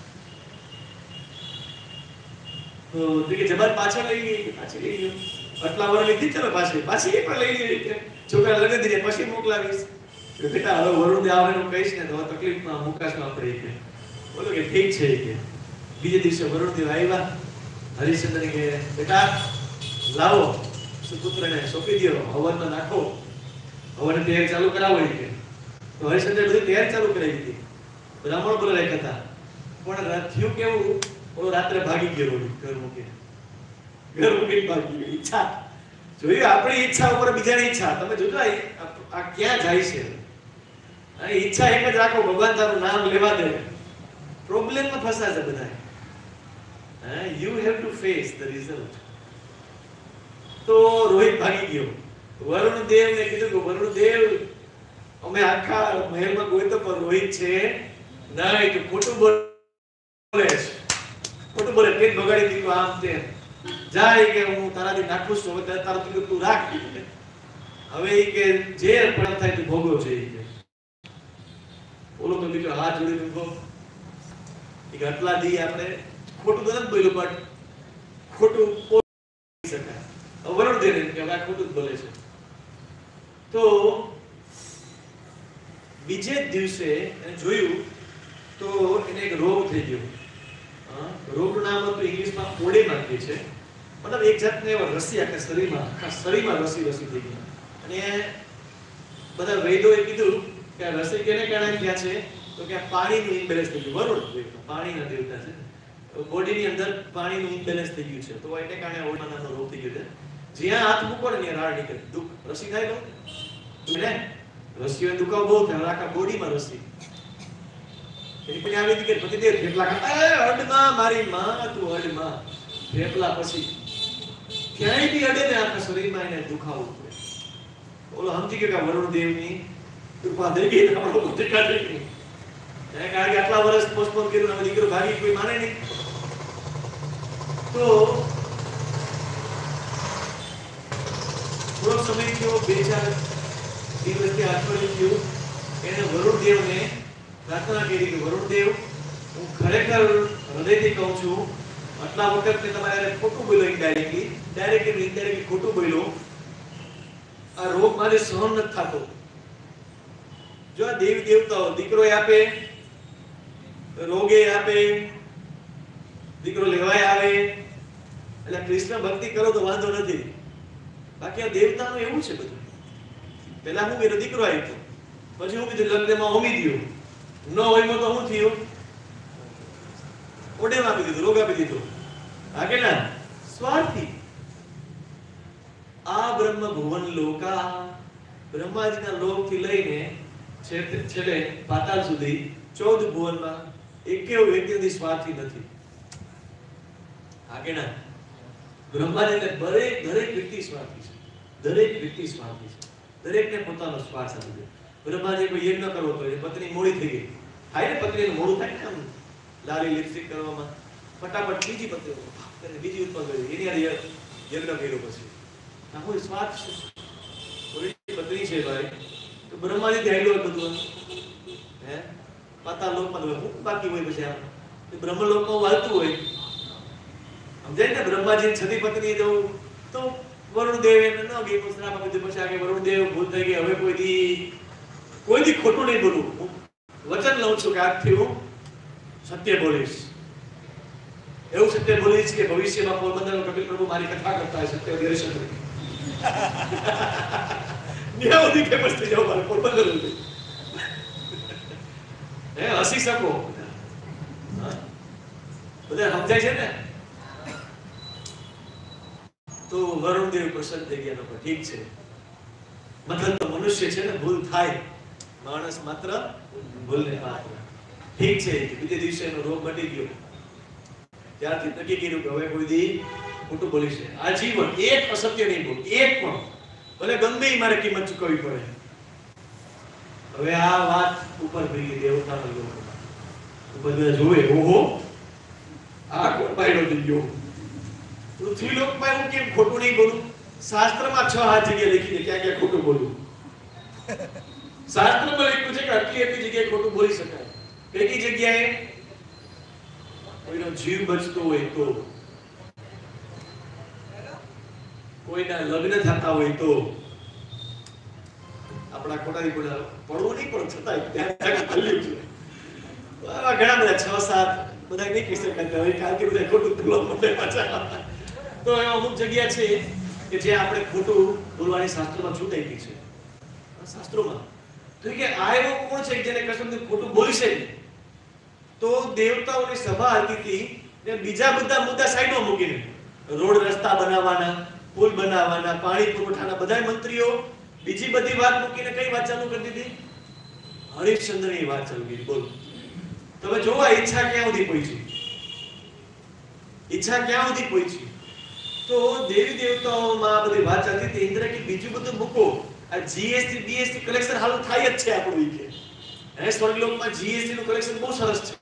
તો કે જબાન પાછળ લઈ ગઈ, પાછી લઈ ગયો, આટલા વાર લીધી ચલો પાછી પણ લઈ ગઈ કે છોકરા લગ્ન થઈ જાય પછી મોકલાવીશ. બેટા હવે વરુણ આવે એનું કહીશ ને તો તકલીફમાં મુકાશમાં આપણે કે બોલો કે ઠીક છે કે. બીજે દિવસે વરુણદેવ આવ્યા, હરિશ્ચંદ્ર કે બેટા લાવો સુપુત્રને સોંપી દો, હવનમાં નાખો, હવન તૈયાર ચાલુ કરાવો કે. તો હરિશ્ચંદ્ર બધી તૈયાર ચાલુ કરાવી દીધી. બ્રાહ્મણ બોલે રહી કથા, પણ થયું કેવું, ઓલો રાત્રે ભાગી ગયો, ઘર મૂકીને ભાગી ગયો. ઈચ્છા જોયું, આપણી ઈચ્છા ઉપર બીજાની ઈચ્છા. તમે જોજો આ ક્યાં જાય છે. અને ઈચ્છા એક જ રાખો, ભગવાન તારું નામ લેવા દે, પ્રોબ્લેમમાં ફસાશે બધા. You have to face the result. તો રોહિત ભાગી ગયો. વરુણદેવને કીધું કે વરુણદેવ અમે આખા મહેલમાં ગોતો પણ રોહિત છે નહીં, તો ખોટું બોલે છે, ખોટું બોલે, પેટ બગાડી દીધું આમ તેમ. જાય કે હું તારાથી નાખું છું, હવે તારું કીધું તું રાખ, હવે કે જે પણ થાય તું ભોગવો છે. બોલો તો બીજો હાથ જોડી દીધો કે આટલા દી આપણે ખોટું તો નથી બોલ્યું, પણ ખોટું બોલી શકાય. વરુણદેવ કે આ ખોટું જ બોલે છે. તો બીજે દિવસે એને જોયું તો એને એક રોગ થઈ ગયો. રોગનું નામ હતું ઇંગ્લિશમાં ઓડેમા કહે છે, મતલબ એક જાતની એવા રસી આખા શરીરમાં રસી થઈ ગઈ. અને બધા વૈદોએ કીધું કે આ રસી કેને કારણે થયા છે, તો કે પાણીનું ઇમ્બેલેન્સ થઈ ગયું. વરુણ પાણીના દેવતા છે, બોડીની અંદર પાણીનું ઇમ્બેલેન્સ થઈ ગયું છે, તો એને કારણે ઓડેમા નામનો રોગ થઈ ગયો છે. જ્યાં હાથ મૂકો ને ત્યાં રાડ નીકળે, દુખ રસી થાય ને રસીઓ દુખાવ બહુ થાય, આખા બોડીમાં રસી. આવી હતી કે પતિદેવ ફેફલા ખાતા, અડમાં મારી માં તું અડમાં ફેફલા, પછી ક્યાંય બી અડે ને આખા શરીરમાં એને દુખાવો થાય. બોલો સમજી ગયો કે વરુણદેવની કૃપા થઈ ગઈ, આપણો પ્રતિકાર થઈ ગઈ. કારણ કે આટલા વર્ષ પોસ્ટપોન કર્યું, હવે દીકરો ભાગી, કોઈ માને નહીં. તો થોડોક સમય થયો, 2-4 દિવસથી અઠવાડિયું થયું, એને વરુણદેવને પ્રાર્થના કરી કે વરુણદેવ હું ખરેખર હૃદયથી કહું છું, આટલા વખત મેં તમારે ખોટું બોલ્યો, ઇનડાયરેક્ટલી ખોટું બોલ્યો, આ રોગ મારે સહન નથી થતો. જો આ દેવી દેવતાઓ દીકરો આપે, રોગે આપે, દીકરો લેવાય આવે, એટલે કૃષ્ણ ભક્તિ કરો તો વાંધો નથી. બાકી આ દેવતાનું એવું છે બધું. પહેલા હું કીધું દીકરો આવ્યો, પછી હું કીધું લગ્નમાં હોમી દયો, ન હોય તો શું થયું, ઓડેમ આપી દીધું, રોગ આપી દીધો. હા કે ના? સ્વાર્થી. આ બ્રહ્મ ભુવન લોકા, બ્રહ્માજીના લોકથી લઈને છેલ્લે પાતાળ સુધી 14 ભુવનમાં એકેય વ્યક્તિ સ્વાર્થી નથી. હા કે ના? બ્રહ્માજીને દરેક વ્યક્તિ સ્વાર્થી છે, દરેક વ્યક્તિ સ્વાર્થી છે, દરેકને પોતાનો સ્વાર્થ છે. બ્રહ્માજી કોઈ યજ્ઞ કરવો તો એ પત્ની મોડી થઈ ગઈ, થાય ને પત્નીનું મોડું થાય ને, આમ લારી લિપસ્ટિક કરવામાં ફટાફટ બીજી પત્ની બીજી ઉત્પન્ન કરી, એની યજ્ઞ કર્યો. પછી આ કોઈ સ્વાર્થ છે. પત્ની છે ભાઈ, તો બ્રહ્માજી ધ્યાન બધું હે પાતાળ લોકમાં હું બાકી હોય, પછી આ બ્રહ્મલોકમાં વાલતું હોય. સમજાય ને? બ્રહ્માજી છતી પત્ની જવું તો વરુણદેવ એને ન ગઈ, શ્રાપ આપી દીધો. પછી આગે વરુણદેવ ભૂલ થઈ ગઈ, હવે કોઈ દી ખોટું નહીં બોલું, હું વચન લઉં છું કે આજથી હું સત્ય બોલીશ. એવું સત્ય બોલીશ કે ભવિષ્યમાં પોરબંદરમાં કપિલ પ્રભુ મારી કથા કરતા હોય, સત્ય દર્શન નિયાવધી ફેમસ થઈ જાવ મારે પોરબંદર. હસી શકો બધા સમજાય છે ને? તો વરુણદેવ પ્રસન્ન થઈ ગયા લોકો, ઠીક છે, મતલબ તો મનુષ્ય છે ને, ભૂલ થાય, માણસ માત્ર ભૂલને પાત્ર, ઠીક છે. બીજે દિવસે એનો રોગ મટી ગયો. ત્યારથી નક્કી કર્યું કે હવે કોઈ દી ખોટું બોલીશ નહીં. આજીવન એક અસત્ય નહીં બોલ, એક પણ, ભલે ગમે મારે કિંમત ચૂકવવી પડે. હવે આ વાત ઉપર થઈ ગઈ દેવતાના લોકમાં. બધા જોવે, ઓહો આ કોણ પાડ્યો થઈ ગયો. પૃથ્વી લોકમાં હું કેમ ખોટું નહીં બોલું? શાસ્ત્રમાં 6 જગ્યાએ લખી છે ક્યાં ક્યાં ખોટું બોલવું. શાસ્ત્રમાં લખ્યું છે કે આટલી જગ્યાએ ખોટું બોલી શકાય. કઈ જગ્યાએ? કોઈનો જીવ બચતો હોય તો, કોઈના લગ્ન થતા હોય તો, આપણા ખોટાની પડવું નહીં પણ છતાંય ત્યાં ચાલ્યું છે. આવા ઘણા બધા 6-7 બધા નહીં કહી શકાય. હવે કાલથી બધા ખોટું બોલવા મળે પાછા. તો એવા અમુક જગ્યા છે કે જે આપણે ખોટું બોલવાની શાસ્ત્રમાં છૂટાઈ ગઈ છે. શાસ્ત્રોમાં તો કે આ એવો કોણ છે જેને કશું ખોટું બોલી શકે? તો દેવતાઓની સભા હતી ને બીજા બધા મુદ્દા સાઈડમાં મૂકીને રોડ રસ્તા બનાવવાના, પુલ બનાવવાના, પાણી પુરવઠાના બધા મંત્રીઓ બીજી બધી વાત મૂકીને કઈ વાત ચાલુ કરી દીધી? હરિશ્ચંદ્રની વાત ચાલુ કરી. બોલો તમે જોવા ઈચ્છા ક્યાં સુધી પહોંચી? ઈચ્છા ક્યાં સુધી પહોંચી? તો દેવી દેવતાઓમાં બધી વાત ચાલતી હતી. ઇન્દ્ર કે બીજું બધું મૂકો, આ જીએસટી બીએસટી કલેક્શન હાલ થાય જ છે આપણું. કે હે સ્વર્ગલોકમાં જીએસટી નું કલેક્શન બહુ સરસ છે.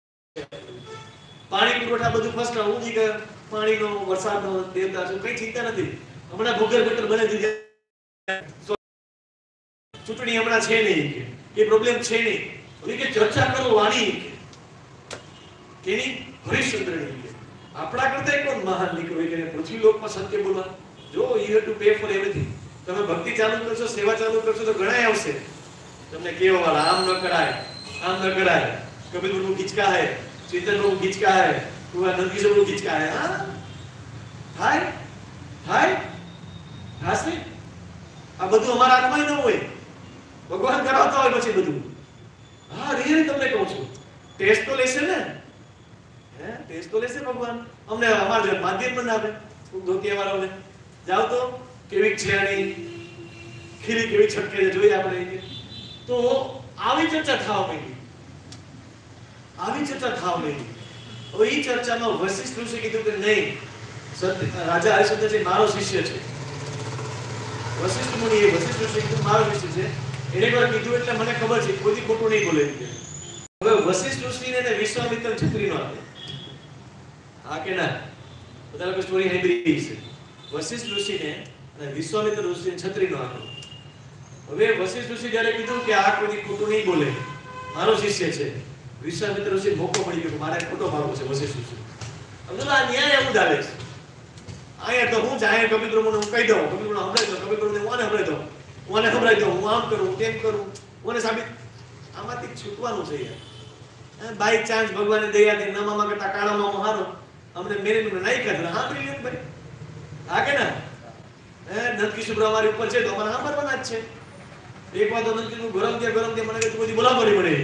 પાણી પુરવઠા બધું ફર્સ્ટ હું જી કે પાણીનો વરસાદનો દેવતા છે, કઈ ચિંતા નથી. હમણાં ભૂગર્ભ ગટર બનાવી દીધી. ચૂંટણી હમણાં છે નહીં કે પ્રોબ્લેમ છે નહીં. કે ચર્ચા કરો વાણી કે ની હરિશ્ચંદ્રની કે આપણા કરતા કોણ મહાન નીકળ્યો કે પૃથ્વી લોકમાં સત્ય બોલવા. જો you have to pay for everything. તમે ભક્તિ ચાલુ કરશો, સેવા ચાલુ કરશો તો ઘણા આવશે તમને કેવા વાળા, આમ ન કરાય, આમ ન કરાય, કબીર પ્રભુ ખીચકા હે, ચેતન પ્રભુ ખીચકા હે, નંદકિશોર પ્રભુ ખીચકા હે. હા થાય થાય હાસે. આ બધું અમારા હાથમાં ન હોય, ભગવાન કરાવતા હોય પછી બધું. હા રિયલી તમને કહું છું, ટેસ્ટ તો લેશે ને, હે ટેસ્ટ તો લેશે ભગવાન. અમને અમારા માધ્યમ પણ આપે ધોતિયા વાળાઓને. જાવ તો કેવી છે આની ખીરી, કેવી છટકે છે જોઈએ આપણે. તો આવી ચર્ચા થવા માંડી, આવી ચર્ચા થવા માંડી. હવે એ ચર્ચામાં વશિષ્ઠ ઋષિએ કીધું કે નહીં, રાજા હરિશ્ચંદ્ર છે મારો શિષ્ય છે. વશિષ્ઠ મુનિએ વશિષ્ઠ ઋષિએ કીધું મારો શિષ્ય છે, એને એકવાર કીધું એટલે મને ખબર છે કોઈ ખોટું નહીં બોલે. હવે વશિષ્ઠ ઋષિને ને વિશ્વામિત્ર છત્રીનો આપે. હા કે ના? બધા લોકો સ્ટોરી સાંભળી છે. વશિષ્ઠ ઋષિને અને વિશ્વામિત્ર ઋષિને છત્રીનો આપે. હવે વશિષ્ઠ ઋષિ જ્યારે કીધું કે આ કોઈ ખોટું નહીં બોલે, મારો શિષ્ય છે, વિશ્વામિત્ર ઋષિ મોકો મળી ગયો કે મારે ખોટો મારવો છે. વશિષ્ઠ ઋષિ સમજો આ ન્યાય એવું ચાલે છે. અહીંયા તો હું જાહેર કપિલ પ્રભુને હું કહી દઉં, કપિલ પ્રભુ સંભળાઈ દઉં, કપિલ પ્રભુને હું સંભળાઈ દઉં, હું સંભળાઈ દઉં, હું આમ કરું, તેમ કરું, હું સાબિત. આમાંથી છૂટવાનું છે યાર. બાય ચાન્સ ભગવાને દયાથી નમામાં કરતા કાળામાં હારો અમને મેરે નહીં ખાધું. હા પ્રિય ભાઈ, હા કે ના? નંદકિશોર અમારી ઉપર છે તો અમારે સાંભળવાના જ છે. એક વાત નંદકિશોર ગરમ દે મને કે તું બધી બોલાવો નહીં મળે.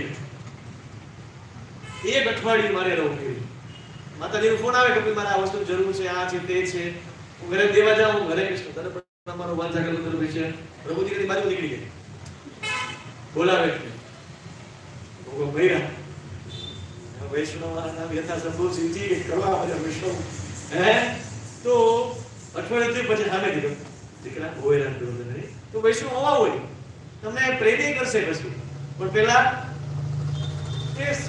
એક અઠવાડિયું મારે રહું કે માતાજીનો ફોન આવે કે મારે આ વસ્તુ જરૂર છે, આ છે, તે છે. હું ઘરે દેવા જાઉં, ઘરે કૃષ્ણ તને પણ અમારો વાંચા કરું તરફ છે. પ્રભુજી કદી બાજુ નીકળી ગઈ બોલાવે ભોગો ભૈરા વૈષ્ણવના વ્યથા સંભવ સિંધી કરવા બધા વૈષ્ણવ હે. તો અઠવાડિયું પછી સામે દીધું દીકરા હોય રામ કરો નહીં તો વૈષ્ણવ હોવા હોય તમને પ્રેમ કરશે પછી, પણ પેલા ટેસ્ટ.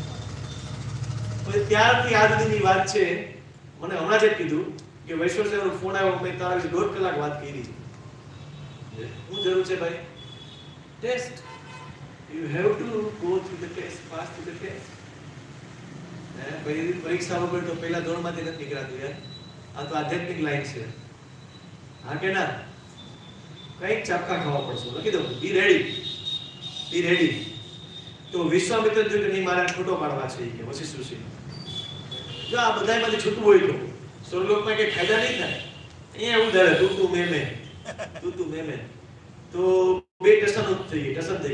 ત્યારથી આજ સુધીની વાત છે. મને હમણાં જ કીધું કે વૈષ્ણવ સાહેબનો ફોન આવ્યો, મેં તારા વિશે 1.5 કલાક વાત કરી. શું જરૂર છે ભાઈ? Test. You have to go through the test, pass through the test. પહેલી પરીક્ષા વગર તો પહેલા ધોરણમાંથી નથી નીકળાતું યાર. આ તો આધ્યાત્મિક લાઈન છે. હા કે ના? કઈક ચાપકા ખાવા પડશે. લખી દઉં, બી રેડી, બી રેડી. તો વિશ્વામિત્ર જો કે નહીં મારે ખોટો પાડવા છે કે વશિષ્ઠ ઋષિ. જો આ બધામાંથી છૂટવું હોય તો સ્વર્ગલોકમાં કઈ ફાયદા નહીં થાય. અહીંયા એવું ધારે તું મેમે તો બે ટસન થઈ ગઈ, ટસન થઈ ગઈ.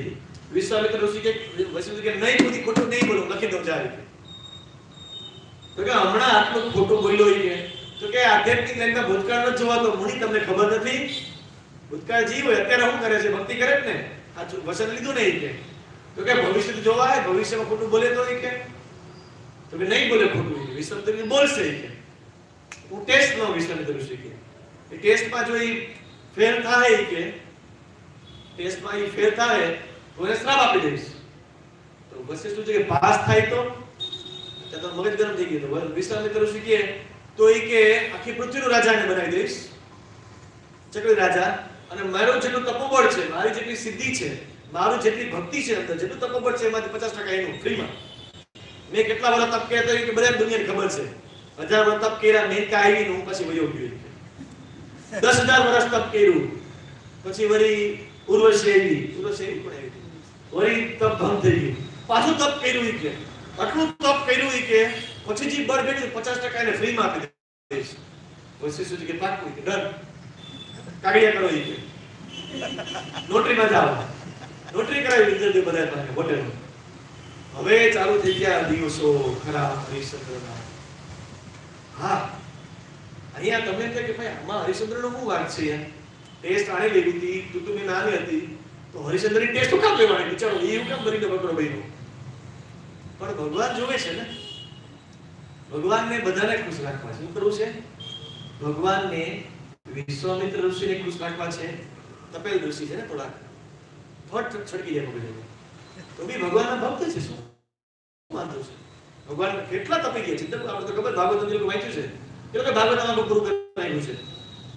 વિશ્વામિત્ર ઋષિ કે વશિષ્ઠ કે નહીં કોઈ ખોટું નહીં બોલું, લખી દઉં જાય. તો કે હમણાં આટલું ખોટું બોલ્યો કે તો કે આધ્યાત્મિક લાઈનમાં ભૂતકાળ ન જોવા તો મુનિ તમને ખબર નથી. ભૂતકાળ જીવ હોય અત્યારે શું કરે છે? ભક્તિ કરે જ ને. આ વચન લીધું નહીં કે તો કે ભવિષ્ય જોવા હે, ભવિષ્યમાં ખોટું બોલે તો કે તો કે નહીં બોલે ખોટું, વિશ્વામિત્ર બોલશે કે હું ટેસ્ટ નો વિશ્વામિત્ર ઋષિ કે એ ટેસ્ટમાં જો એ ફેલ થાય કે ટેસ્ટમાં એ ફેલ થાય તો એને શ્રાપ આપી દઈશ. તો વશિષ્ઠ કે પાસ થાય તો મગજ ગરમ થઈ ગયું. તો વિશ્વામિત્ર ઋષિ કે તો એ કે આખી પૃથ્વીનો રાજાને બનાવી દઈશ, ચક્રી રાજા, અને મારું જેટલું તપોબળ છે, મારી જેટલી સિદ્ધિ છે, મારું જેટલી ભક્તિ છે, અંદર જેટલું તપોબળ છે એમાંથી 50% એનું ફ્રીમાં. મેં કેટલા વર્ષ તપ કર્યા તો કે બધા દુનિયાને ખબર છે. 1000 વર્ષ તપ કર્યા, મેનકા આવી હું પછી વયો ગયો. 10,000 વર્ષ તપ કર્યું પછી વળી ઉર્વશી આવી, ઉર્વશી પણ આવી, વળી તપ ભંગ થઈ ગયું, પાછું તપ કર્યું કે આટલું તપ કર્યું કે પછી જે બળ ભેગું 50% એને ફ્રીમાં આપી દઈશ. પછી શું કે પાકું કે ડર કાગળિયા કરો કે નોટરીમાં જાઓ, નોટરી કરાવી દીધી બધા પાસે હોટેલ. હવે ચાલુ થઈ ગયા દિવસો ખરા હરિશ્ચંદ્રના. હા, અહીંયા તમને કહે કે ભાઈ આમાં હરિશ્ચંદ્રનો શું વાત છે? ટેસ્ટ આને લેવી હતી, તુતુમી નાની હતી તો હરિશ્ચંદ્રની ટેસ્ટ શું કામ લેવાની? બિચારો એ શું કામ ભરીને બકરો બન્યો? પણ ભગવાન જોવે છે ને, ભગવાનને બધાને ખુશ રાખવા છે. શું કરવું છે? ભગવાનને વિશ્વામિત્ર ઋષિને ખુશ રાખવા છે. તપેલ ઋષિ છે ને, થોડા ફટ છડકી જાય મગજમાં, તો બી ભગવાનના ભક્ત છે. શું વાંધો છે? ભગવાન કેટલા તપી ગયા છે આપણે તો ખબર. ભાગવત લોકો વાંચ્યું છે કે લોકો ભાગવતમાં પૂરું કરી નાખ્યું છે.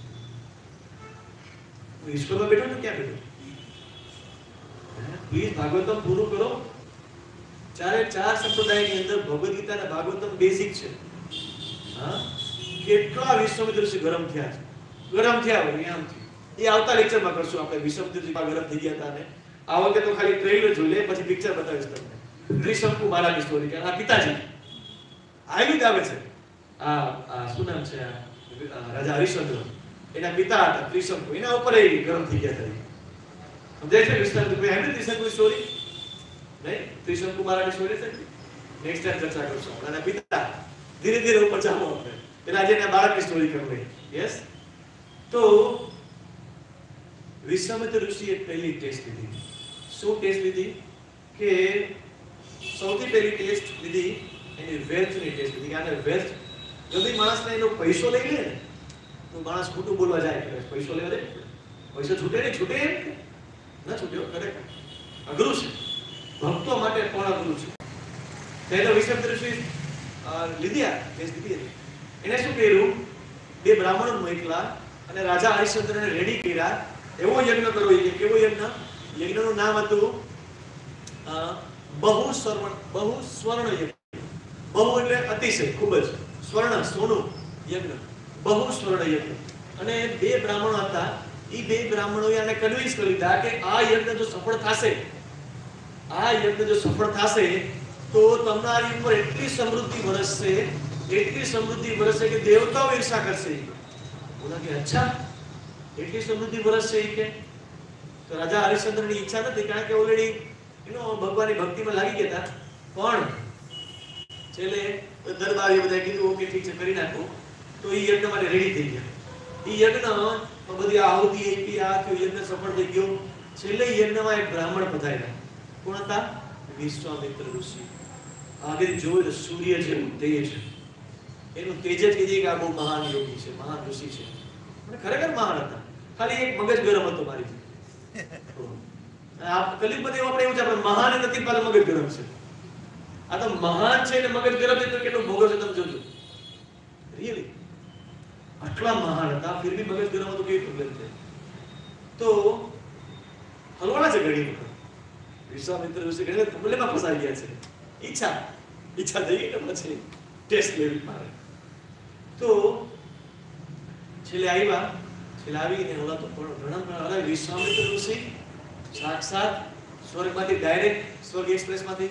વિશ્વમાં બેઠો તો ક્યાં બેઠો? પ્લીઝ ભાગવતમ પૂરું કરો. ચાર સંપ્રદાયની અંદર ભગવદ ગીતા અને ભાગવતમ બેઝિક છે. હા, કેટલા વિશ્વામિત્ર ઋષિ ગરમ થયા છે, ગરમ થયા હોય આમથી. એ આવતા લેક્ચરમાં કરશું આપણે. વિશ્વામિત્ર ઋષિ ગરમ થઈ ગયા હતા ને આ વખતે તો ખાલી ટ્રેલર જોઈ લે, પછી પિક્ચર બતાવીશ તમને. ત્રિશંકુ મહારાજની સ્ટોરી કે આ પિતાજી આવી જ આવે છે. આ શું નામ છે? રાજા હરિશ્ચંદ્ર, એના પિતા હતા ત્રિશંકુ, એના ઉપર એ ગરમ થઈ ગયા હતા. સમજાય છે? વિશ્વામિત્ર કોઈ આવી ત્રિશંકુની સ્ટોરી નહીં? ત્રિશંકુ મહારાજની સ્ટોરી છે. નેક્સ્ટ ટાઈમ ચર્ચા કરશું. એના પિતા ધીરે ધીરે ઉપર જાઓ આપણે. પેલા આજે એના બાળકની સ્ટોરી કરવી. યસ. તો વિશ્વામિત્ર ઋષિએ પહેલી ટેસ્ટ લીધી. શું ટેસ્ટ લીધી? કે સૌથી પહેલી ટેસ્ટ લીધી એની વેલ્થની ટેસ્ટ લીધી. આને વેલ્થ যদি માણસને એનો પૈસો લઈ લે ને તો માણસ ખોટું બોલવા જાય કે પૈસો લેવા દે, પૈસો છૂટે નહીં, છૂટે ન છૂટ્યો ખરેખર અઘરું છે. ભક્તો માટે પણ અઘરું છે. પહેલો વિશ્વામિત્ર ઋષિ લીધી ટેસ્ટ લીધી. એને શું કર્યું? 2 બ્રાહ્મણો મોકલા અને રાજા હરિશ્ચંદ્રને રેડી કર્યા. એવો યજ્ઞ કરો કે કેવો યજ્ઞ? યજ્ઞનું નામ હતું બહુ સ્વર્ણ યજ્ઞ. બહુ એટલે અતિશય, ખૂબ જ, સ્વર્ણ સોનું યજ્ઞ, બહુ સ્વર્ણ યજ્ઞ. અને 2 બ્રાહ્મણો હતા. એ 2 બ્રાહ્મણોએ આને કન્વિન્સ કરી દીધા કે આ યજ્ઞ જો સફળ થશે, આ યજ્ઞ જો સફળ થશે તો તમારી ઉપર એટલી સમૃદ્ધિ વરસશે, એટલી સમૃદ્ધિ વરસશે કે દેવતાઓ ઈર્ષા કરશે. બોલા કે અચ્છા, એટલી સમૃદ્ધિ વરસશે કે? તો રાજા હરિશ્ચંદ્રની ઈચ્છા નથી, કારણ કે ઓલરેડી ભગવાનની ભક્તિમાં લાગી ગયા હતા. પણ છેલ્લે દરબારી બધા કીધું ઓકે ઠીક છે કરી નાખો. તો એ યજ્ઞ માટે રેડી થઈ ગયા. એ યજ્ઞ બધી આહુતિ આપી, આ થયું, યજ્ઞ સફળ થઈ ગયો. છેલ્લે યજ્ઞમાં એક બ્રાહ્મણ પધાર્યા. કોણ હતા? વિશ્વામિત્ર ઋષિ. આગળ જોયું સૂર્ય જેવું તેજ, એનું તેજ જ કહીએ કે આ બહુ મહાન યોગી છે, મહાન ઋષિ છે. અને ખરેખર મહાન હતા. ખાલી એક મગજ ગરમ હતો મારી. આ કલિયુગમાં એવું આપણે એવું છે, આપણે મહાન નથી પણ મગજ ગરમ છે. આ તો મહાન છે ને મગજ ગરમ છે તો કેટલું ભોગવ છે તમે જોજો. રિયલી આટલા મહાન હતા ફિર ભી મગજ ગરમ હતો, કેવી પ્રોબ્લેમ છે? તો હલવાના છે ઘણી વખત. વિશ્વામિત્ર ઋષિ ઘણી વખત પ્રોબ્લેમમાં ફસાઈ ગયા છે. ઈચ્છા થઈ ગઈ ને પછી ટેસ્ટ લેવી મારે. તો છેલ્લે આવીને ઓલા તો ઘણા વિશ્વામિત્ર ઋષિ સાક્ષાત સ્વર્ગમાંથી ડાયરેક્ટ સ્વર્ગ એક્સપ્રેસમાંથી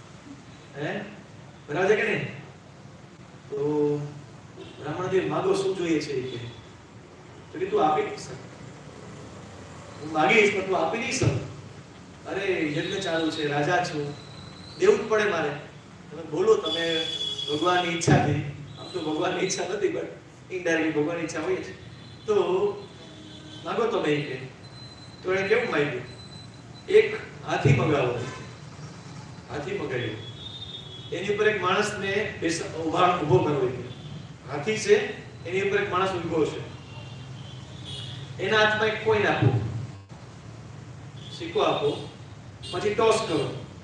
બરાબર છે કે નહીં? તો બ્રાહ્મણદેવ માગો શું જોઈએ છે કે તો કે તું આપી નહીં શક, હું માગીશ પણ તું આપી નહીં શક. અરે યજ્ઞ ચાલુ છે, રાજા છું, દેવું જ પડે મારે. તમે બોલો, તમે ભગવાનની ઈચ્છાથી, આમ તો ભગવાનની ઈચ્છા નથી, બટ ઇનડાયરેક્ટલી ભગવાનની ઈચ્છા હોય છે. તો માગો તમે એ કે, તો એને કેવું માંગ્યું? એક હાથી મગાવો. હાથી મગાવ્યો. એની ઉપર એક માણસને ઊભો કરવો. હાથી છે, એની ઉપર એક માણસ ઊભો છે. એના હાથમાં એક કોઈન આપો, સિક્કો આપો, પછી ટોસ કરો.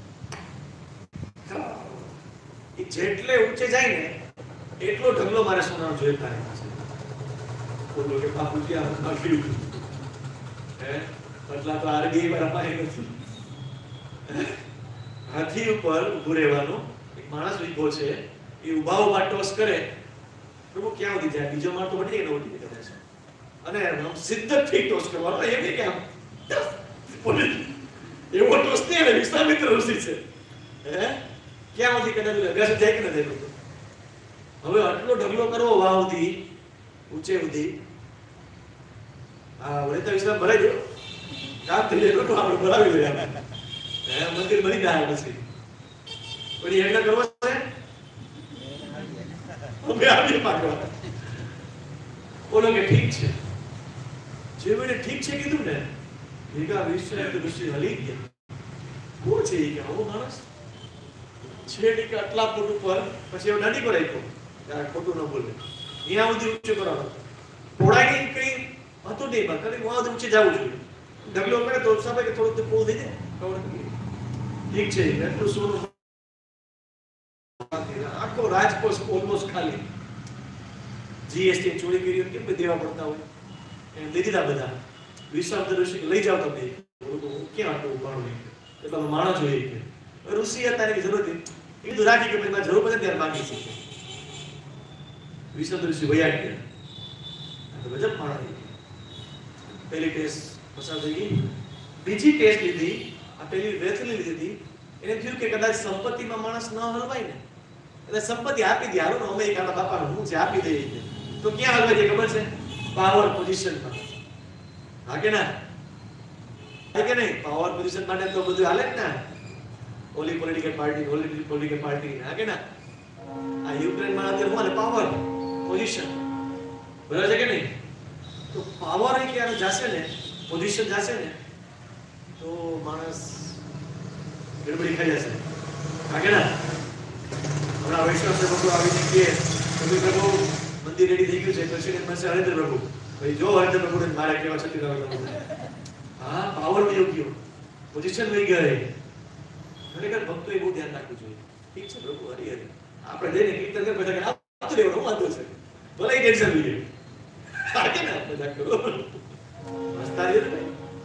એ જેટલે ઊંચે જાય ને એટલો ઢગલો મારે સોનાનો જોઈએ તારી પાસે. બોલો કે બાપુજી આ નાખ્યું હે, એટલા તો આરબી મારા પાસે નથી. હાથી ઉપર ઊભું રહેવાનું, એક માણસ ઊભો છે, એ ઊભા ઊભા ટોસ કરે. પ્રભુ ક્યાં ઉડી જાય? બીજો માળ તો વળી જાય ને ઉડી જાય કદાચ. અને આમ સિદ્ધથી ટોસ કરવાનો, એમ નહીં કે આમ એવો ટોસ નહીં. હવે વિશ્વામિત્ર ઋષિ છે, હે, ક્યાં ઉડી કદાચ અગાસી જાય કે ન જાય. હવે આટલો ઢગલો કરવો વાહ ઉડી, ઊંચે ઉડી. હા, વળી તો વિશ્વાસ ભરાઈ ગયો. કામ થઈ જાય તો આપણે ભરાવી લઈએ. મંદિર બની જાય પછી. પછી યજ્ઞ કરવો છે, અમે આવીએ પાકવા. બોલો કે ઠીક છે. જે મને ઠીક છે કીધું ને, ભેગા વિશ્વામિત્ર ઋષિ હલી ગયા. કોણ છે એ કે આવો માણસ છે કે આટલા ફૂટ ઉપર? પછી એવો દાંડી પર આપ્યો કે ખોટું ન બોલે. અહીંયા સુધી ઊંચું કરવાનું. પોળાઈ કઈ હતું નહીં, પણ ખાલી વાં ઊંચે જવું જોઈએ. ઢગલો કરે તો સાહેબ કે થોડુંક પૂરું થઈ જાય. ઠીક છે, એટલું સોનું આખો રાજકોષ ઓલમોસ્ટ ખાલી. જીએસટી ચોરી કરી કેમ દેવા પડતા હોય, એમ લીધા બધા. વિશ્વામિત્ર ઋષિ લઈ જાવ તમે. ક્યાં આટલું ઉપાડું નહીં, એટલે માણસ જોઈએ કે ઋષિ હતા એની જરૂર હતી. એ તો રાખી કે પછી જરૂર પડે ત્યારે માંગી શકે. વિશ્વામિત્ર ઋષિ વયા ગયા. તો ગજબ માણસ. પહેલી ટેસ્ટ પસાર થઈ ગઈ. બીજી ટેસ્ટ લીધી, આ પેલી વેચલી લીધી હતી. એને થયું કે કદાચ સંપત્તિમાં માણસ ન હલવાય ને, એટલે સંપત્તિ આપી દે. હાલો ને અમે એકાના બાપાનું હું છે આપી દઈએ. તો ક્યાં હલવાય છે ખબર છે? પાવર પોઝિશનમાં. હા કે ના? હા કે નહીં? પાવર પોઝિશન માટે તો બધું હાલે જ ને. ઓલી પોલિટિકલ પાર્ટી, ઓલી પોલિટિકલ પાર્ટી. હા કે ના? આ યુક્રેનમાં અત્યારે હું પાવર પોઝિશન બરાબર છે કે નહીં? તો પાવર એ ક્યારે જશે ને, પોઝિશન જશે ને, તો માણસ ગડબડી ખાઈ જશે. હા કે ના? હમણાં વૈષ્ણવ પ્રભુ આવીને કહે પ્રભુ મંદિર રેડી થઈ ગયું છે, પ્રેસિડેન્ટ બનશે હરેન્દ્ર પ્રભુ. ભાઈ જો હરેન્દ્ર પ્રભુને મારે કેવા છતી રહે. હા, પાવર વહી ગયો, પોઝિશન વહી ગઈ. ખરેખર ભક્તોએ બહુ ધ્યાન રાખવું જોઈએ. ઠીક છે પ્રભુ, હરી હરી આપણે જઈને કીર્તન કરે પછી આવતું રહેવાનું વાંધો છે, ભલે ટેન્શન લઈએ. હા કે ના? મજાક કરો, હસતા રહ્યો ને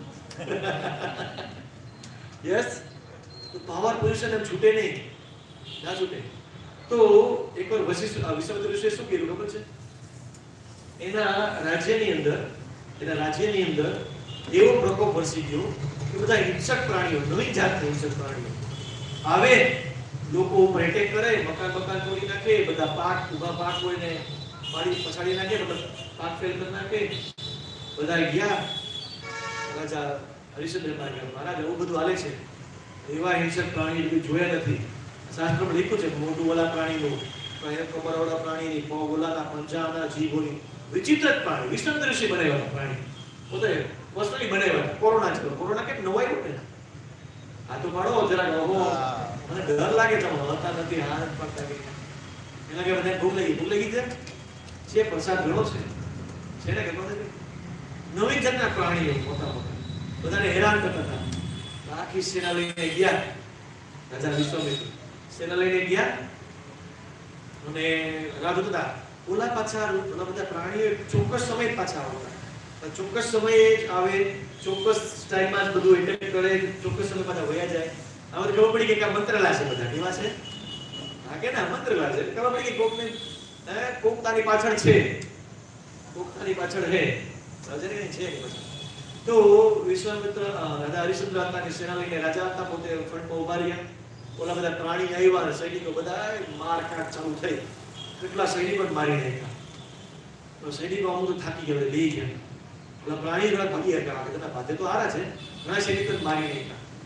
ભાઈ. યસ, તો પાવર પોઝિશન એમ છૂટે નહીં, ના છૂટે. તો એકવાર વિશ્વામિત્ર ઋષિએ શું કર્યું ખબર છે? એના રાજ્યની અંદર એવો પ્રકોપ વરસી ગયો કે બધા હિંસક પ્રાણીઓ, નવી જાતના હિંસક પ્રાણીઓ આવે, લોકો ઉપર એટેક કરે, મકાન તોડી નાખે, બધા પાક, ઉભા પાક હોય ને પાડી પછાડી નાખે, મતલબ પાક ફેલ કરી નાખે. બધા ગયા રાજા હરિશ્ચંદ્ર ગયા, મહારાજ એવું બધું હાલે છે. એવા હિંસક પ્રાણી જોયા નથી. શાસ્ત્રમાં લખ્યું છે મોટું ઓલા પ્રાણીનું, કમરવાળા પ્રાણીની, પગ ઓલાના, પંજાના, જીભ ઓલી, વિચિત્ર પ્રાણી. વિશ્વામિત્ર ઋષિ બનાવ્યા પ્રાણી, પોતે પર્સનલી બનાવ્યા. કોરોના છે, કોરોના કેમ નવાયું ને? આ તો પાડો જરાક, ઓહો મને ડર લાગે છે, હતા નથી હાથ પડતા કે એના કે બધા ભૂખ લાગી છે પ્રસાદ ઘણો છે ને કે નવી જાતના પ્રાણીઓ મોટા બધાને હેરાન કરતા હતા. આખી સેના લઈને ગયા રાજા વિશ્વામિત્ર. સેના લઈને ગયા અને રાહ જોતા. ઓલા પાછા ઓલા બધા પ્રાણીઓ ચોક્કસ સમયે પાછા આવતા. ચોક્કસ સમયે જ આવે, ચોક્કસ ટાઈમમાં જ બધું એટેક કરે, ચોક્કસ સમય પાછા વયા જાય. હવે ખબર પડી કે મંત્રલા છે બધા. કેવા છે? હા કે ના? મંત્રલા છે. ખબર પડી કે કોકને કોકતાની પાછળ છે, કોકતાની પાછળ હે રાજાની છે કે પછી. તો વિશ્વામિત્ર રાજા હરિશ્ચંદ્ર હતા કે સેના લઈને રાજા હતા, પોતે ફ્રન્ટમાં ઉભા રહ્યા. ઓલા બધા પ્રાણી આવ્યા અને સૈનિકો બધા માર કાટ ચાલુ થઈ. કેટલા સૈનિકો મારી નાખ્યા. તો સૈનિકો અમુક થાકી ગયા, લઈ ગયા. ઓલા પ્રાણી ઘણા ભાગી ગયા. બધા બાધે તો હારા છે, ઘણા સૈનિકો મારી નાખ્યા.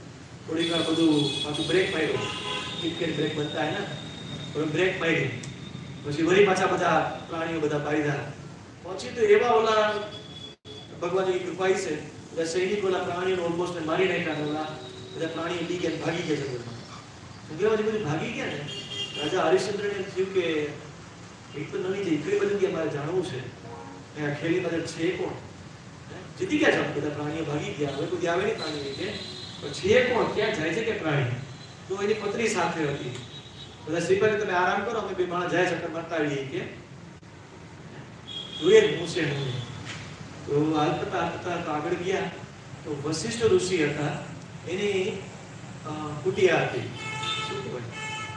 થોડીક વાર બધું પાછું બ્રેક માર્યો, કિટકેટ બ્રેક બનતા હે ને, તો બ્રેક મારી પછી વળી પાછા બધા પ્રાણીઓ બધા પાયદા. પછી તો એવા ઓલા ભગવાનની કૃપા છે, બધા સૈનિકો ઓલા પ્રાણીઓને ઓલમોસ્ટ મારી નાખ્યા. ઓલા બધા પ્રાણીઓ બી ગયા, ભાગી ગયા જંગલમાં. જંગલમાં બધું ભાગી ગયા ને, રાજા હરિશ્ચંદ્રને થયું કે એક તો નવી જઈ કઈ બની ગયા, મારે જાણવું છે કે આ ખેલી પાસે છે કોણ. જીતી ગયા છે બધા પ્રાણીઓ, ભાગી ગયા. હવે કોઈ આવે નહીં પ્રાણી કે છે કોણ, ક્યાં જાય છે કે પ્રાણી. તો એની પત્ની સાથે હતી. બધા સિપાહી તમે આરામ કરો, અમે બે માણસ જાય ચક્કર મારતા આવીએ કે જોઈએ હું છે હું. તો હાલતા આગળ ગયા તો વશિષ્ઠ ઋષિ હતા, એની કુટિયા હતી. શું કહેવાય,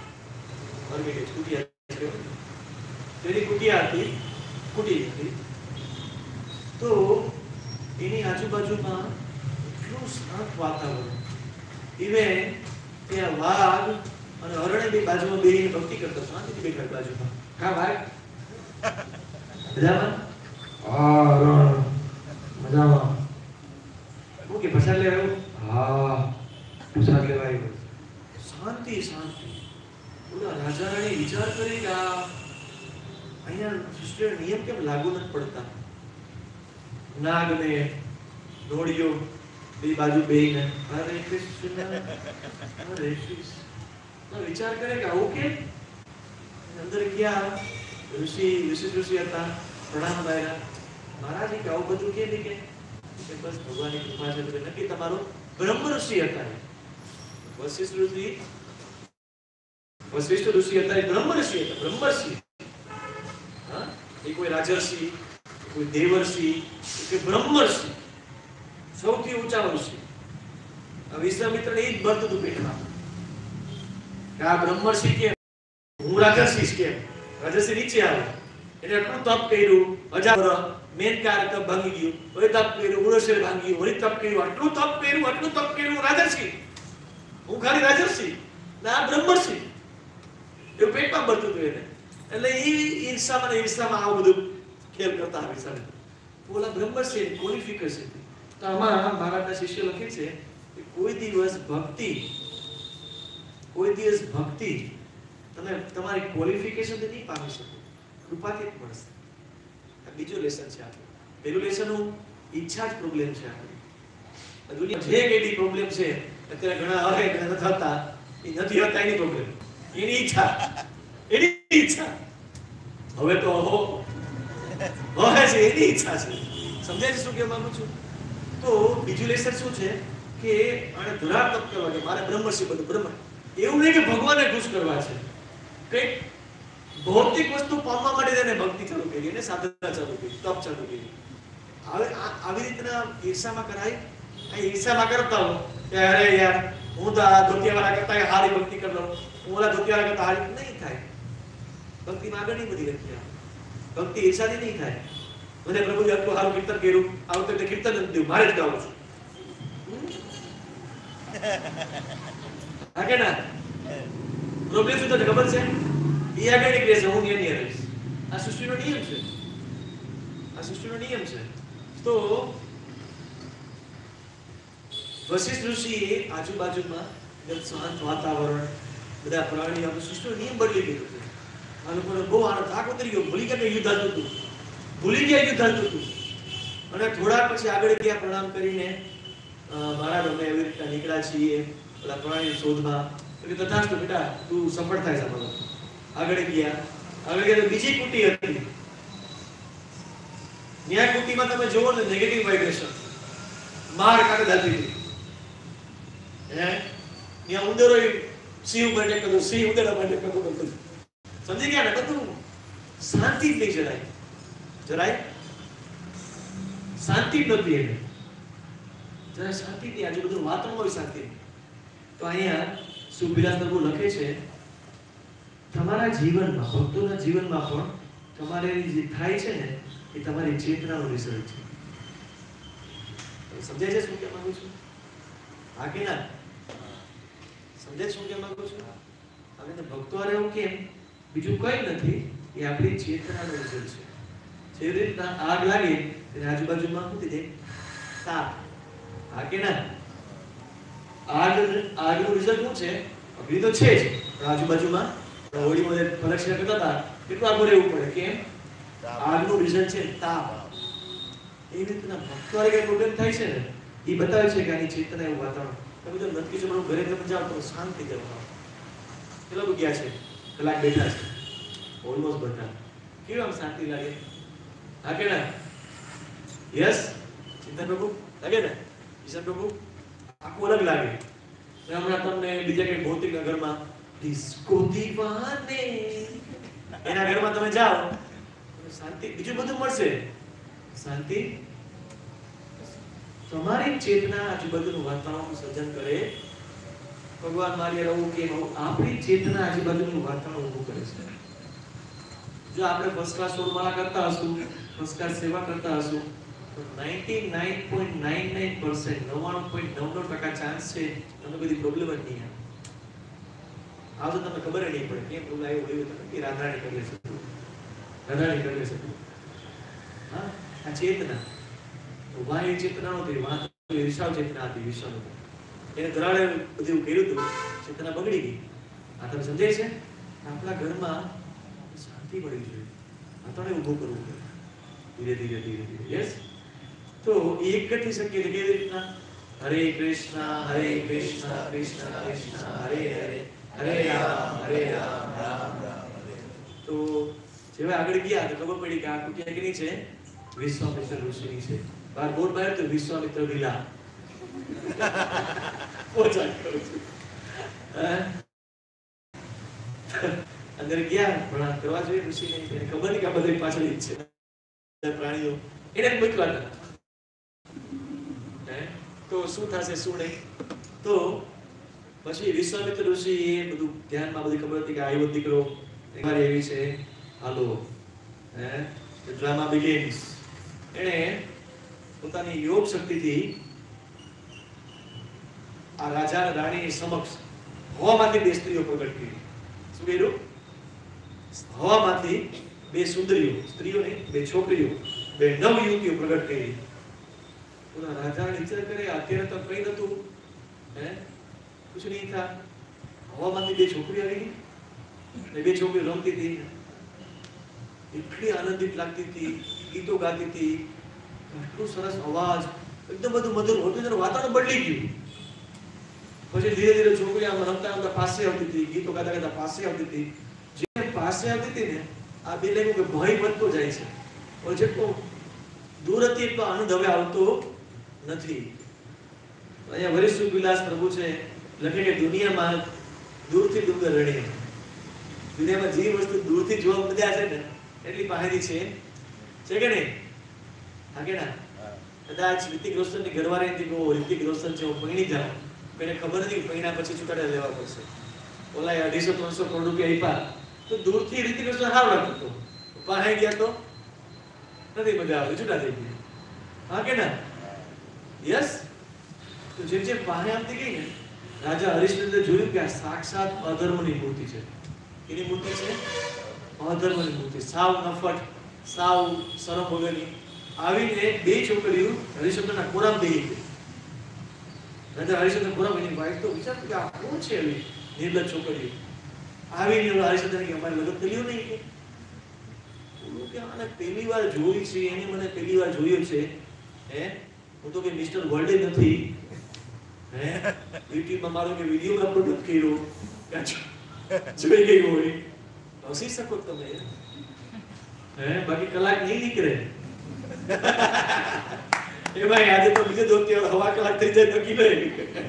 કુટિયા છે. એની કુટિયા હતી, કુટી હતી. તો એની આજુબાજુમાં એટલું શાંત વાતાવરણ, ઇવેન ત્યાં વાઘ અને હરણે બે બાજુમાં બેહીને ભક્તિ કરતા, શાંતિથી બેઠા બાજુમાં. કા વાઘ મજામાં? રણ મજામાં. હું કે પ્રસાદ લેવા આવ્યો? હા પ્રસાદ લેવા આવ્યો. શાંતિ શાંતિ. ઓલા રાજા રાણી વિચાર કરી કે આ અહીંયા સૃષ્ટિનો નિયમ કેમ લાગુ નથી પડતા. નાગને દોડ્યો બે બાજુ બેહીને, હરે કૃષ્ણ હરે કૃષ્ણ. વિચાર કરે કે આવું કેમ. અંદર ગયા ઋષિ હતા, પ્રણામ કર્યા. મહારાજ કે આવું બધું કેમ કે બસ ભગવાનની કૃપા છે. તો નક્કી તમારો બ્રહ્મ ઋષિ હતા, વશિષ્ઠ ઋષિ હતા, એ બ્રહ્મ ઋષિ હતા. બ્રહ્મર્ષિ, હા, એ કોઈ રાજર્ષિ, કોઈ દેવર્ષિ કે બ્રહ્મર્ષિ, સૌથી ઊંચા ઋષિ. વિશ્વામિત્રને એ જ બળતું હતું પેટમાં કે આ બ્રહ્મર્ષિ કેમ, હું રાજર્ષિ કેમ. રાજર્ષિ નીચે આવે એટલે આટલું તપ કર્યું, 1000 વર્ષ મેનકાર તપ ભાંગી ગયું, હવે તપ કર્યું, ઉરશેર ભાંગી ગયું, વળી તપ કર્યું, આટલું તપ કર્યું, રાજર્ષિ. હું ખાલી રાજર્ષિ ના બ્રહ્મર્ષિ. એવું પેટમાં બળતું હતું એને. એટલે એ ઈર્ષામાં આવું બધું ખેલ કરતા આવે સાહેબ. ઓલા બ્રહ્મર્ષિ ક્વોલિફિકેશન. તો આમાં મહારાજના શિષ્ય લખે છે કે કોઈ દિવસ ભક્તિ તમે તમારી ક્વોલિફિકેશન થી નહીં પામી શકો, કૃપાથી જ મળશે. આ બીજો લેસન છે આપણું. પહેલું લેસન ઈચ્છા જ પ્રોબ્લેમ છે આપણી. દુનિયા જે કેડી પ્રોબ્લેમ છે અત્યારે ઘણા આવે કે નથી થતા, એ નથી હોતા એની પ્રોબ્લેમ, એની ઈચ્છા. હવે તો હોય છે એની ઈચ્છા છે. સમજાય છે શું કહેવા માંગુ છું? તો બીજું લેસન શું છે કે આને ધુરાતપ કરવા કે મારે બ્રહ્મર્ષિ બધું બ્રહ્મ. એવું નહીં કે ભગવાનને ખુશ કરવા છે. કંઈક ભૌતિક વસ્તુ પામવા માટે તેને ભક્તિ ચાલુ કરી અને સાધના ચાલુ કરી, તપ ચાલુ કરી. હવે આવી રીતના ઈર્ષામાં કરાય. આ ઈર્ષામાં કરતા હો કે અરે યાર હું તો આ ધોતિયાવાળા કરતા હારી ભક્તિ કરી લઉં, હું ઓલા ધોતિયાવાળા કરતા હારી નહીં થાય. ભક્તિમાં આગળ નહીં બધી રખી. ભક્તિ ઈર્ષાથી નહીં થાય. મને પ્રભુએ આટલું સારું કીર્તન કર્યું, આ વખતે કીર્તન નથી દેવું, મારે જ ગાવું છું. હા કે ના? પ્રોબ્લેમ શું છે ખબર છે? એ આગળ નીકળે છે, હું એની રહીશ. આ સૃષ્ટિનો નિયમ છે. તો વશિષ્ઠ ઋષિએ આજુબાજુમાં શાંત વાતાવરણ, બધા પ્રાણીઓ, સૃષ્ટિનો નિયમ બદલી દીધો છે. આ લોકોને બહુ આનંદ, થાક ઉતરી ગયો. ભૂલી ગયા યુદ્ધ હાલતું હતું. અને થોડા પછી આગળ ગયા પ્રણામ કરીને, મહારાજ અમે એવી રીતના નીકળ્યા છીએ પેલા પ્રાણી શોધમાં. એટલે તથાસ્તુ બેટા તું સફળ થાય છે. આગળ ગયા તો બીજી કુટી હતી. ન્યા કુટીમાં તમે જોવો ને નેગેટિવ વાઇબ્રેશન, માર કાઢી દાતી હતી. ન્યા ઉંદરો સિંહ ઉપર અટેક કરતો, સિંહ ઉંદરા પર અટેક કરતો. સમજી ગયા ને? બધું શાંતિ જ નહીં. જરાય શાંતિ જ નથી. એને જરાય શાંતિ નહીં. આજુ બધું વાતાવરણ શાંતિ. તો અહીંયા સુખવિલાસ પ્રભુ લખે છે તમારા જીવનમાં, ભક્તોના જીવનમાં પણ તમારે જે થાય છે ને એ તમારી ચેતનાનો રિઝલ્ટ છે. સમજાય છે શું કહેવા માંગુ છું? હા કે ના? સમજાય શું કહેવા માંગુ છું? હવે ભક્તો આ એવું કેમ? બીજું કઈ નથી, એ આપણી ચેતનાનો રિઝલ્ટ છે. જેવી રીતના આગ લાગે તેને આજુબાજુમાં શું થઈ જાય? તાપ. હા કે ના? આગનું રિઝલ્ટ શું છે? અગ્નિ તો છે જ, પણ આજુબાજુમાં હોળીમાં પ્રદક્ષિણા કરતા હતા કેટલું આગળ રહેવું પડે. કેમ? આગનું રિઝલ્ટ છે તાપ. એ રીતના ભક્તવારે કઈ પ્રોબ્લેમ થાય છે ને એ બતાવે છે કે આની ચેતના એવું વાતાવરણ. તમે જો નથી કીધું ઘરે તમે જાઓ તો શાંતિ જાઓ. કેટલા લોકો ગયા છે, કલાક બેઠા છે, ઓલમોસ્ટ બધા. કેવું આમ શાંતિ લાગે? હા કે ના? યસ ચિંતન પ્રભુ લાગે ને? ઈશાન પ્રભુ આખું અલગ લાગે. હમણાં તમને બીજા કઈ ભૌતિક નગરમાં ડિસ્કો દીવાને એના ઘરમાં તમે જાઓ શાંતિ, બીજું બધું મળશે શાંતિ. તમારી ચેતના આજુબાજુનું વાતાવરણ સર્જન કરે. ભગવાન મારી રહું કે આપણી ચેતના આજુબાજુનું વાતાવરણ ઊભું કરે છે. જો આપણે ફર્સ્ટ ક્લાસ સોળમાળા કરતા હશું, ફર્સ્ટ ક્લાસ સેવા કરતા હશું, તો 99.99% 99.99% ચાન્સ છે તમને બધી પ્રોબ્લેમ જ નહીં આવે. આ તો તમને ખબર નહીં પડે કેમ પ્રોબ્લેમ આવ્યો હોય તો કે રાધારાણી કરી લેશે, રાધારાણી કરી લેશે. હા, આ ચેતના વાય ચેતના નહોતી, વાહ વિશાળ ચેતના હતી. વિશાળ એને ધરાડે બધું કર્યું હતું, ચેતના બગડી ગઈ. આ તમે સમજાય છે? આપણા ઘરમાં શાંતિ મળવી જોઈએ, વાતાવરણ ઊભું કરવું જોઈએ ધીરે ધીરે ધીરે ધીરે. યસ, તો એક કરી શકીએ કેવી રીતના? હરે કૃષ્ણ કૃષ્ણ કૃષ્ણ હરે હરે, હરે રામ રામ રામ હરે. તો જેવા આગળ ગયા તો ખબર પડી કે આ કુટિયા કેની છે? વિશ્વામિત્ર ઋષિની છે. બાર બોર્ડ માર્યો તો વિશ્વામિત્ર વિલા. પોચા કરું છું. અંદર ગયા પણ કરવા જોઈએ ઋષિને, એને ખબર નહીં કે આ બધી પાછળ જ છે પ્રાણીઓ. એને મોકલા હતા. તો શું થશે શું નહીં? તો પછી વિશ્વામિત્ર ઋષિ એ બધું ધ્યાનમાં બધી ખબર હતી કે આવ્યો દીકરો મારી એવી છે, હાલો ડ્રામા બિગિન્સ. એણે પોતાની યોગ શક્તિથી આ રાજા રાણી સમક્ષ હવામાંથી બે સ્ત્રીઓ પ્રગટ કરી. શું કર્યું? હવામાંથી બે સુંદરીઓ, સ્ત્રીઓ નહીં, બે છોકરીઓ, બે નવ યુવતીઓ પ્રગટ કરી. ઓલા રાજા વિચાર કરે અત્યારે તો કઈ નતું, કુછ નહીં થા. હવામાંથી બે છોકરીઓ આવી ગઈ ને બે છોકરીઓ રમતી હતી, એટલી આનંદિત લાગતી હતી, ગીતો ગાતી હતી, એટલું સરસ અવાજ, એકદમ બધું મધુર હોતું, વાતાવરણ બદલી ગયું. પછી ધીરે ધીરે છોકરી આમ રમતા રમતા પાસે આવતી હતી, ગીતો ગાતા ગાતા પાસે આવતી હતી. જે પાસે આવતી હતી ને આ બે લાગ્યું કે ભય વધતો જાય છે, પણ જેટલો દૂર હતી એટલો આનંદ હવે આવતો નથી. અહીંયા વરિષ્ઠ વિલાસ પ્રભુ છે લખે કે દુનિયામાં દૂરથી ડુંગર રણે. દુનિયામાં જે વસ્તુ દૂરથી જોવા મજા છે ને એટલી પાહેલી છે કે નહીં? હા કે ના? કદાચ ઋતિક રોશનની ઘરવાળી હતી કે ઋતિક રોશન છે હું પૈણી જાઉં, એને ખબર નથી કે પૈણા પછી છૂટાડે લેવા પડશે. ઓલા 250-300 કરોડ રૂપિયા આપ્યા તો દૂરથી ઋતિક રોશન સારું લાગતું હતું, પાસે ગયા તો નથી મજા આવે, છૂટા થઈ ગઈ. હા કે ના? યસ. તો જેમ જેમ પાસે આવતી ગઈ ને રાજા હરિશ્ચંદ્ર જોયું કે આ સાક્ષાત અધર્મની મૂર્તિ છે. એની મૂર્તિ છે અધર્મની મૂર્તિ, સાવ નફટ, સાવ શરમ વગરની. આવીને બે છોકરીઓ હરિશ્ચંદ્રના ખોરામ બેહી ગઈ. રાજા હરિશ્ચંદ્ર ખોરામ, એની વાઈફ તો વિચાર કે આ કોણ છે એવી નિર્લજ છોકરીઓ? આવીને હરિશ્ચંદ્ર કે અમારી લગ્ન કર્યું નહીં કે આને પહેલી વાર જોઈ છે, એને મને પહેલી વાર જોયો છે. હું તો કે મિસ્ટર વર્લ્ડ નથી, યુટ્યુબમાં મારો કે વિડીયો અપલોડ નથી કર્યો, જોઈ ગઈ હોય હસી શકો તમે, બાકી કલાક નહીં નીકળે. એ ભાઈ આજે તો બીજો દોસ્તી હવા કલાક થઈ જાય નક્કી નહીં.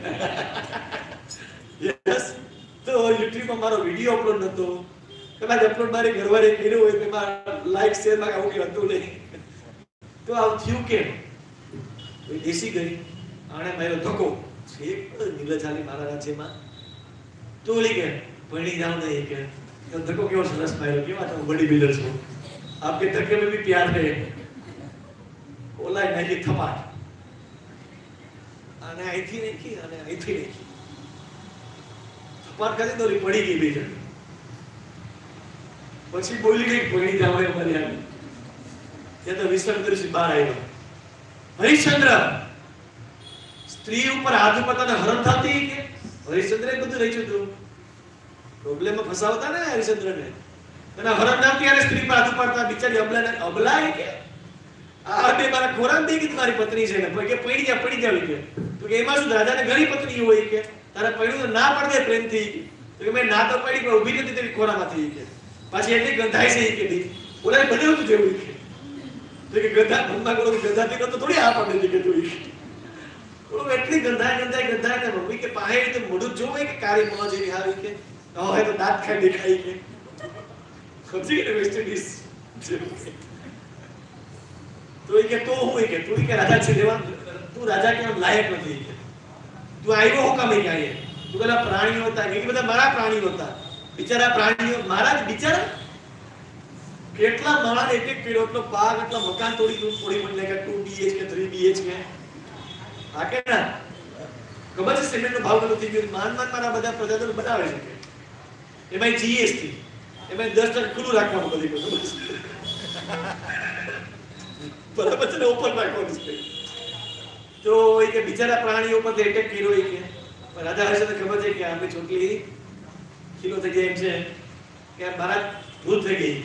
યસ. તો યુટ્યુબમાં મારો વિડીયો અપલોડ નતો, કદાચ અપલોડ મારી ઘરવાળી કર્યો હોય તો એમાં લાઈક શેર માં આવું કે હતું નહીં. તો આવું થયું કેમ? દેશી ગઈ, આણે મારો ધક્કો છે નીલજાલી મારા રાજ્યમાં તો ઓલી કે પૈણી જાવ નહીં કે ધક્કો કેવો સરસ માર્યો, કેવા તમે બડી બિલ્ડર છો, આપકે ધક્કે में भी प्यार है. ઓલા નાખી થપાટ, અને અહીંથી નાખી અને અહીંથી નાખી થપાટ કરી તો પડી ગઈ બે જણ. પછી બોલી ગઈ પૈણી જાવ અમારી આવી. ત્યાં તો વિશ્વામિત્ર બહાર આવ્યો. હરિશ્ચંદ્ર
સ્ત્રી ઉપર હાથ ઉપાડતાને હરણ થતી કે હરિશ્ચંદ્રે બધું રચ્યું હતું, પ્રોબ્લેમમાં ફસાવતા ને હરિશ્ચંદ્રને, અને હરણ ના ત્યારે સ્ત્રી પર હાથ ઉપાડતા બિચારી અબલાય કે આ બે મારા ખોરાક દે કે તમારી પત્ની છે ને કે પડી જાવ કે, તો કે એમાં શું રાજાને ઘણી પત્ની હોય કે તારે પડ્યું તો ના પડે પ્રેમથી, તો કે મેં ના તો પડી પણ ઊભી નથી તેવી ખોરામાંથી કે પાછી એટલી ગંધાય છે કે દી ઓલા બધે હતું જેવું કે, તો કે ગંધા મનમાં કરો ગંધાતી તો થોડી આ પડે કે તું ઓલો એટલી ગંધાય ને મમ્મી કે પાહે રીતે મોઢું જોવે કે કાળી મોં જેવી આવી કે હવે તો દાંત ખાઈ દેખાય કે સમજી કે વેસ્ટ ઇન્ડિઝ તો એ કે તો હું કે તું કે રાજા છે દેવા તું રાજા કેમ લાયક નથી કે તું આવ્યો હો કામે કે આયે તું પેલા પ્રાણીઓ હતા કે બધા મારા પ્રાણીઓ હતા, બિચારા પ્રાણીઓ મારા જ બિચારા કેટલા માળા એક એક કિલો એટલો પાક એટલા મકાન તોડી મને કે 2 BHK 3 BHK આ કે ના ખબર છે સિમેન્ટ નો ભાવ કેટલો થઈ ગયો, માન મારા બધા પ્રજાજનો બનાવે છે એમાં GST એમાં 10% ખુલ્લું રાખવાનું બધી ખબર બરાબર છે ને ઓપન રાખવાનું છે, તો એ કે બિચારા પ્રાણીઓ પર એટેક કર્યો એ કે રાજા હશે ખબર છે કે આપણી છોકરી કિલો થઈ ગઈ એમ છે કે મારા ભૂલ થઈ ગઈ,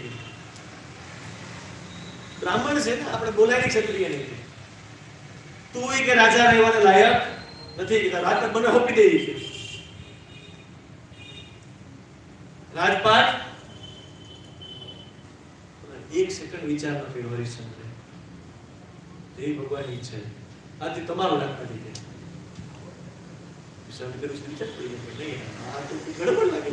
બ્રાહ્મણ છે ને આપણે બોલાય નહીં ક્ષત્રિય નહીં, તું કે રાજા રહેવાને લાયક નથી કે રાત મને હોપી દે કે રાજપાટ એક સેકન્ડ વિચાર ન કર્યો હરિશ્ચંદ્ર એ ભગવાનની ઈચ્છા છે આથી તમારું લાગતા થઈ જાય વિચાર કર્યું વિચાર કરી નહીં આ તો ગડબડ લાગે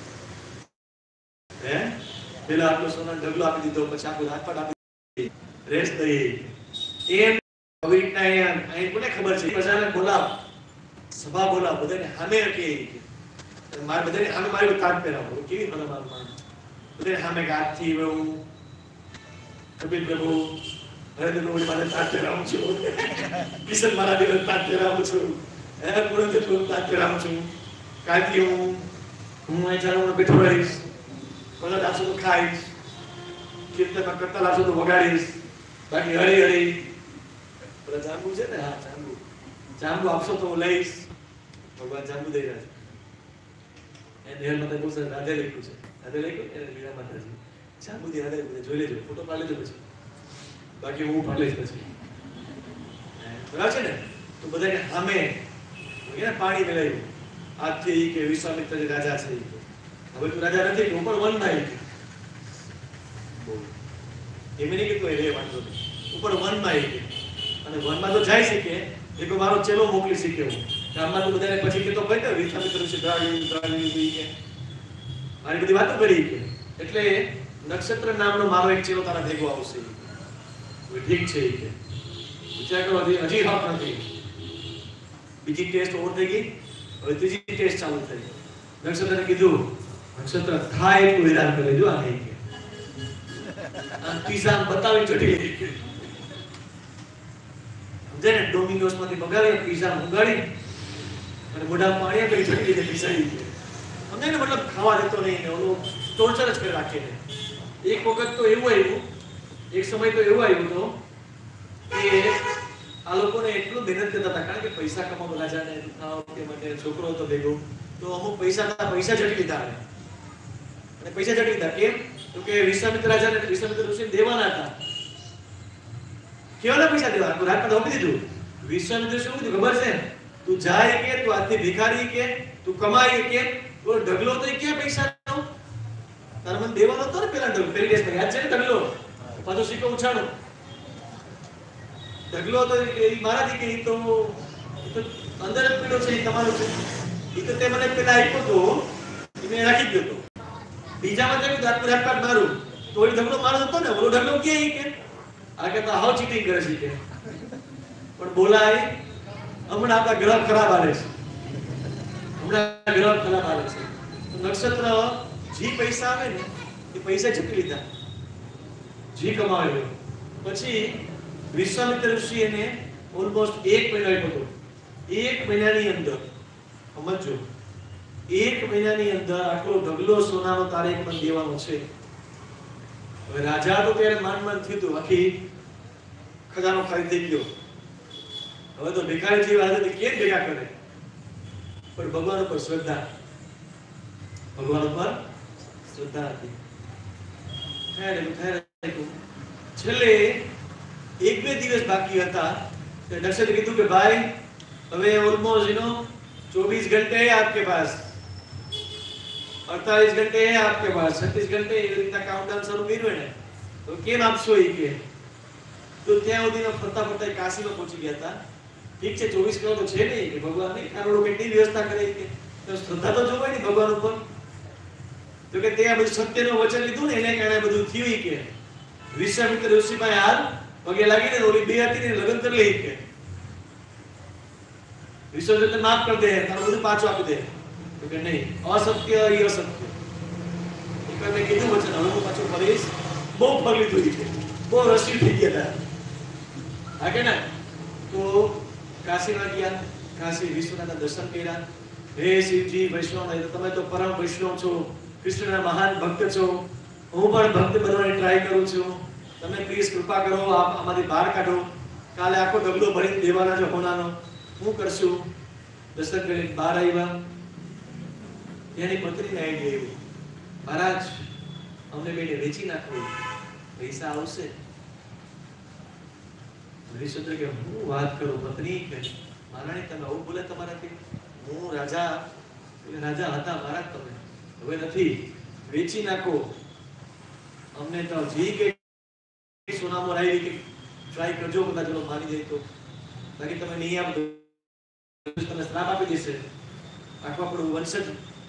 હે પેલા આપણો સોના ઢગલો આપી દીધો પછી આખો રાજપાટ આપી રેસ્ટ દઈ એમ કોવિડના અહીં કોને ખબર છે પ્રજાને બોલાવ સભા બોલાવ બધાને સામે કે મારે બધાને સામે મારી તાજ પહેરાવો કેવી મને મારું બધાને સામે કે આજથી હું કપિલ પ્રભુ હરેન્દ્ર પ્રભુ મારે તાજ પહેરાવું છું, કિશન મારા દેવ તાજ પહેરાવું છું, પૂરણ દેવ તાજ પહેરાવું છું, કાલથી હું અહીં ચાલો બેઠો રહીશ, બધા લાવશો તો ખાઈશ, કીર્તનમાં કરતા લાવશો તો વગાડીશ, બાકી હરી હરી પેલા જાંબુ છે ને હા જાંબુ આપશો તો હું લઈશ, ભગવાન જાંબુ દઈ રહ્યા છે એને હેર માતા બહુ સરસ રાધે લખ્યું છે, રાધે લખ્યું એને લીલા માતાજી જાંબુ દી રાધે જોઈ લેજો, ફોટો પાડી લેજો પછી બાકી હું પાડી લઈશ પછી બરાબર છે ને, તો બધાને સામે પાણી મેળવ્યું આજથી કે વિશ્વામિત્ર રાજા છે હવે તું રાજા નથી હું પણ વનમાં એમ નહીં કે તું રે વાંધો ઉપર વનમાં આવી અને વનમાં તો જાય છે કે એક મારો ચેલો મોકલી શીખે હું ગામમાં તો બધાને પછી કે તો કહી દે વિશ્વામિત્ર છે દ્રાવી કે મારી બધી વાતો કરી કે એટલે નક્ષત્ર નામનો મારો એક ચેલો તારા ભેગો આવશે ઠીક છે કે વિચાર કરો હજી હક નથી, બીજી ટેસ્ટ ઓવર થઈ ગઈ હવે ત્રીજી ટેસ્ટ ચાલુ થઈ, નક્ષત્રને કીધું નક્ષત્ર થાય એટલું વિધાન કરી દેજો આ નહીં કે પીઝા બતાવી ચડી સમજે ને ડોમિનોસ માંથી મગાવી પીઝા મંગાડી અને મોઢા પાણી કરી ચડી દીધે પીઝા સમજે ને મતલબ ખાવા દેતો નહીં ને ઓલો ટોર્ચર જ કરી રાખે ને એક વખત તો એવું આવ્યું એક સમય તો એવું આવ્યું તો કે આ લોકોને એટલું મહેનત કરતા હતા કારણ કે પૈસા કમાવા રાજાને કે મને છોકરો હતો ભેગો તો અમુક પૈસા જટી લીધા અને પૈસા જટી લીધા કેમ તો કે વિશ્વામિત્ર રાજાને વિશ્વામિત્ર ઋષિને દેવાના હતા, કેવાના પૈસા દેવાના તો રાજપાટ આપી દીધું, વિશ્વામિત્ર શું કીધું ખબર છે તું જાય કે તું આજથી ભિખારી કે તું કમાઈ કે તો ઢગલો તો ક્યાં પૈસા નો તારે મને દેવાનો હતો ને પેલા ઢગલો પેલી દેશમાં યાદ છે ને ઢગલો પાછો સિક્કો ઉછાળો ઢગલો તો મારાથી કે તો અંદર જ પીડો છે તમારો છે એ તો તે મને પેલા આપ્યો તો મેં રાખી દીધો તો બીજામાં જેમ રાજપાટ મારું તો એ ઢગલો મારો હતો ને ઓલો ઢગલો કે આ કે તો હાવ ચીટિંગ કરે છે કે પણ બોલાય હમણાં આપણા ગ્રહ ખરાબ આવે છે, હમણાં ગ્રહ ખરાબ આવે છે તો નક્ષત્ર જે પૈસા આવે ને એ પૈસા ચૂકી લીધા જે કમાવ્યો પછી વિશ્વામિત્ર ઋષિ એને ઓલમોસ્ટ 1 મહિનો આપ્યો હતો, 1 મહિનાની અંદર સમજો 1 મહિનાની અંદર આટલો ઢગલો સોનાનો તારે એક મન દેવાનો છે, હવે રાજા તો ત્યારે માન થયું હતું આખી ખજાનો ખાલી થઈ ગયો, હવે તો ભિખારી જેવા હતા કેમ ભેગા કરે, પણ ભગવાન ઉપર શ્રદ્ધા, ભગવાન ઉપર શ્રદ્ધા હતી. છેલ્લે 1-2 દિવસ બાકી હતા. નક્ષત્રે કીધું કે ભાઈ હવે ઓલમોસ્ટ 24 घंटे है आपके पास, 48 घंटे है आपके पास, 36 घंटे એવી રીતના કાઉન્ટડાઉન શરૂ કર્યું ને, તો કેમ આપશો ઈ કે. તો ત્યાં સુધીમાં ફરતા ફરતા કાશીમાં પહોંચી ગયા હતા. ઠીક છે 24 કરોડ તો છે નહીં કે ભગવાન નહીં કરોડો કેટલી વ્યવસ્થા કરી કે, તો શ્રદ્ધા તો જોવાય ને ભગવાન ઉપર. તો કે તે આ બધું સત્યનું વચન લીધું ને એને કારણે બધું થયું કે વિશ્વામિત્ર ઋષિભાઈ હાલ પગે લાગીને ઓલી બે હતી ને લગ્ન કરી લઈ કે વિશ્વામિત્ર માફ કરી દે, તારું બધું પાછું આપી દે. તો કે નહીં, અસત્ય ઈ અસત્ય. એકવાર મેં કીધું વચન, હવે હું પાછું ફરીશ. બહુ ફર લીધું છે, બહુ રસી થઈ ગયા હતા. હા કે ના? તો કાશીમાં ગયા, કાશી વિશ્વનાથના દર્શન કર્યા. હે શિવજી, વૈષ્ણવ તમે તો પરમ વૈષ્ણવ છો, કૃષ્ણના મહાન ભક્ત છો, હું પણ ભક્ત બનવાની ટ્રાય કરું છું, તમે પ્લીઝ કૃપા કરો, આમાંથી બહાર કાઢો. કાલે આખો ડગલો ભરીને દેવાના છે હોનાનો, હું કરશું. દર્શન કરીને બહાર આવ્યા. એની પત્નીને આઈડિયા આવ્યો, મહારાજ અમને બેને વેચી નાખો, પૈસા આવશે. હરિશ્ચંદ્ર કે હું વાત કરું પત્ની કે મહારાણી તમે આવું બોલે તમારાથી? હું રાજા હતા મહારાજ, તમે હવે નથી, વેચી નાખો. અમને તો જી કે સોનામાં રાવી કે ટ્રાય કરજો, બધા ચલો માની જાય તો, બાકી તમે નહીં આપો તમે શ્રાપ આપી દેશે, આખું આપણું વંશજ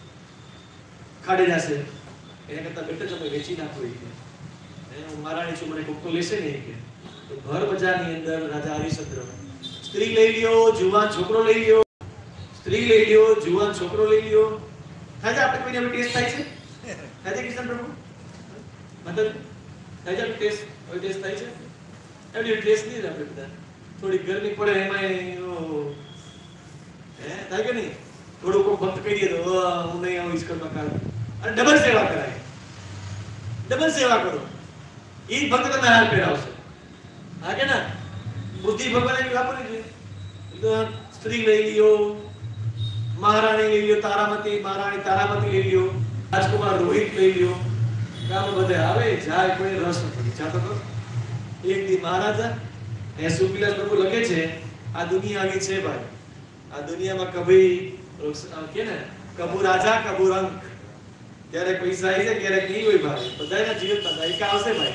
ખાડી જશે. એને કરતા બેટર તમે વેચી નાખો કે હું મહારાણી છું, મને કોક તો લેશે નહીં કે. તો ઘર બજારની અંદર રાજા હરિશ્ચંદ્ર સ્ત્રી લઈ લ્યો, જુવાન છોકરો લઈ લ્યો, સ્ત્રી લઈ લ્યો, જુવાન છોકરો લઈ લ્યો. થાય છે આપણે કોઈને ટેસ્ટ થાય છે? થાય છે કિશન પ્રભુ? મતલબ થાય છે ટેસ્ટ? હવે ટેસ્ટ થાય છે? એવડી ટેસ્ટ નહીં આપણે બધા. થોડી ગરમી પડે એમાં થાય કે નહીં? થોડું કોઈ ભક્ત કહી દે તો હું નહીં આવું ઈશ્વરમાં કાઢ. અને ડબલ સેવા કરાય, ડબલ સેવા કરો. એ ભક્ત તમે હાલ પહેરાવશે. હા કે ના? બુદ્ધિ ભગવાને વાપરવી જોઈએ. સ્ત્રી લઈ લ્યો, મહારાણી લઈ લ્યો, તારામતી મહારાણી તારામતી લઈ લ્યો, રાજકુમાર રોહિત લઈ લ્યો. કામ બધે આવે જાય, કોઈ રસ નથી. જાતો તો એક દી મહારાજા એ સુપીલાસ પ્રભુ લખે છે, આ દુનિયા આવી છે ભાઈ, આ દુનિયામાં કભી કે ને કભુ રાજા કભુ રંક, ક્યારેક પૈસા આવી જાય ક્યારેક નહીં હોય ભાઈ. બધાના જીવનમાં દાયકા આવશે ભાઈ,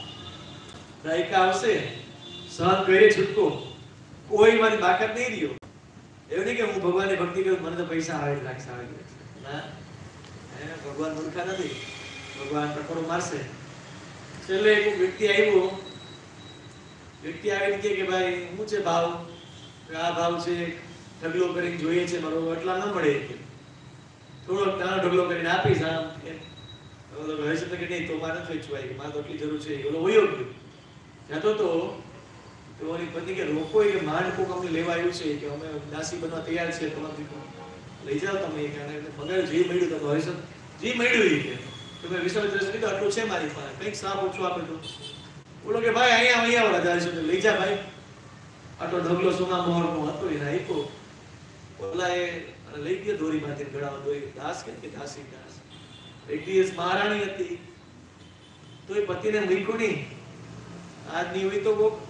દાયકા આવશે. સહન કરે છૂટકો, કોઈ મારી બાકાત નહીં રહ્યો. એવું નહીં કે હું ભગવાનની ભક્તિ કરું મને તો પૈસા આવે જ રાખશે, આવે જ રાખશે. ના, ભગવાન મૂર્ખા નથી, ભગવાન ટકોરો મારશે. છેલ્લે એક વ્યક્તિ આવ્યો, વ્યક્તિ આવીને કે ભાઈ શું છે ભાવ? આ ભાવ છે, ઢગલો કરીને જોઈએ છે, મારો એટલા ન મળે કે થોડો નાનો ઢગલો કરીને આપીશ. આમ હશે કે નહીં તો મારે નથી વેચવાય કે મારે તો એટલી જરૂર છે. ઓલો વયો ગયો જતો તો ઓની પત્ની કે રોકો કે માંડ કોક અમને લેવા આવ્યું છે કે અમે દાસી બનવા તૈયાર છે, તમારી લઈ જાઓ તમે. મગાવ્યું જે મળ્યું તો હશે જે મળ્યું કે તમે વિશ્વામિત્ર કીધું આટલું છે મારી પાસે, કંઈક સાપ ઓછું આપે તો. બોલો કે ભાઈ અહીંયા વાળા જાય છે, લઈ જા ભાઈ. આટલો ઢગલો સોના મોહરનો હતો એને આપ્યો. ઓલા એ લઈ ગયો દોરીમાંથી ગળામાં દોરી. દાસ કે દાસી દાસ. એક દિવસ મહારાણી હતી તો એ પતિને મૂક્યું નહીં. આજની હોય તો કોક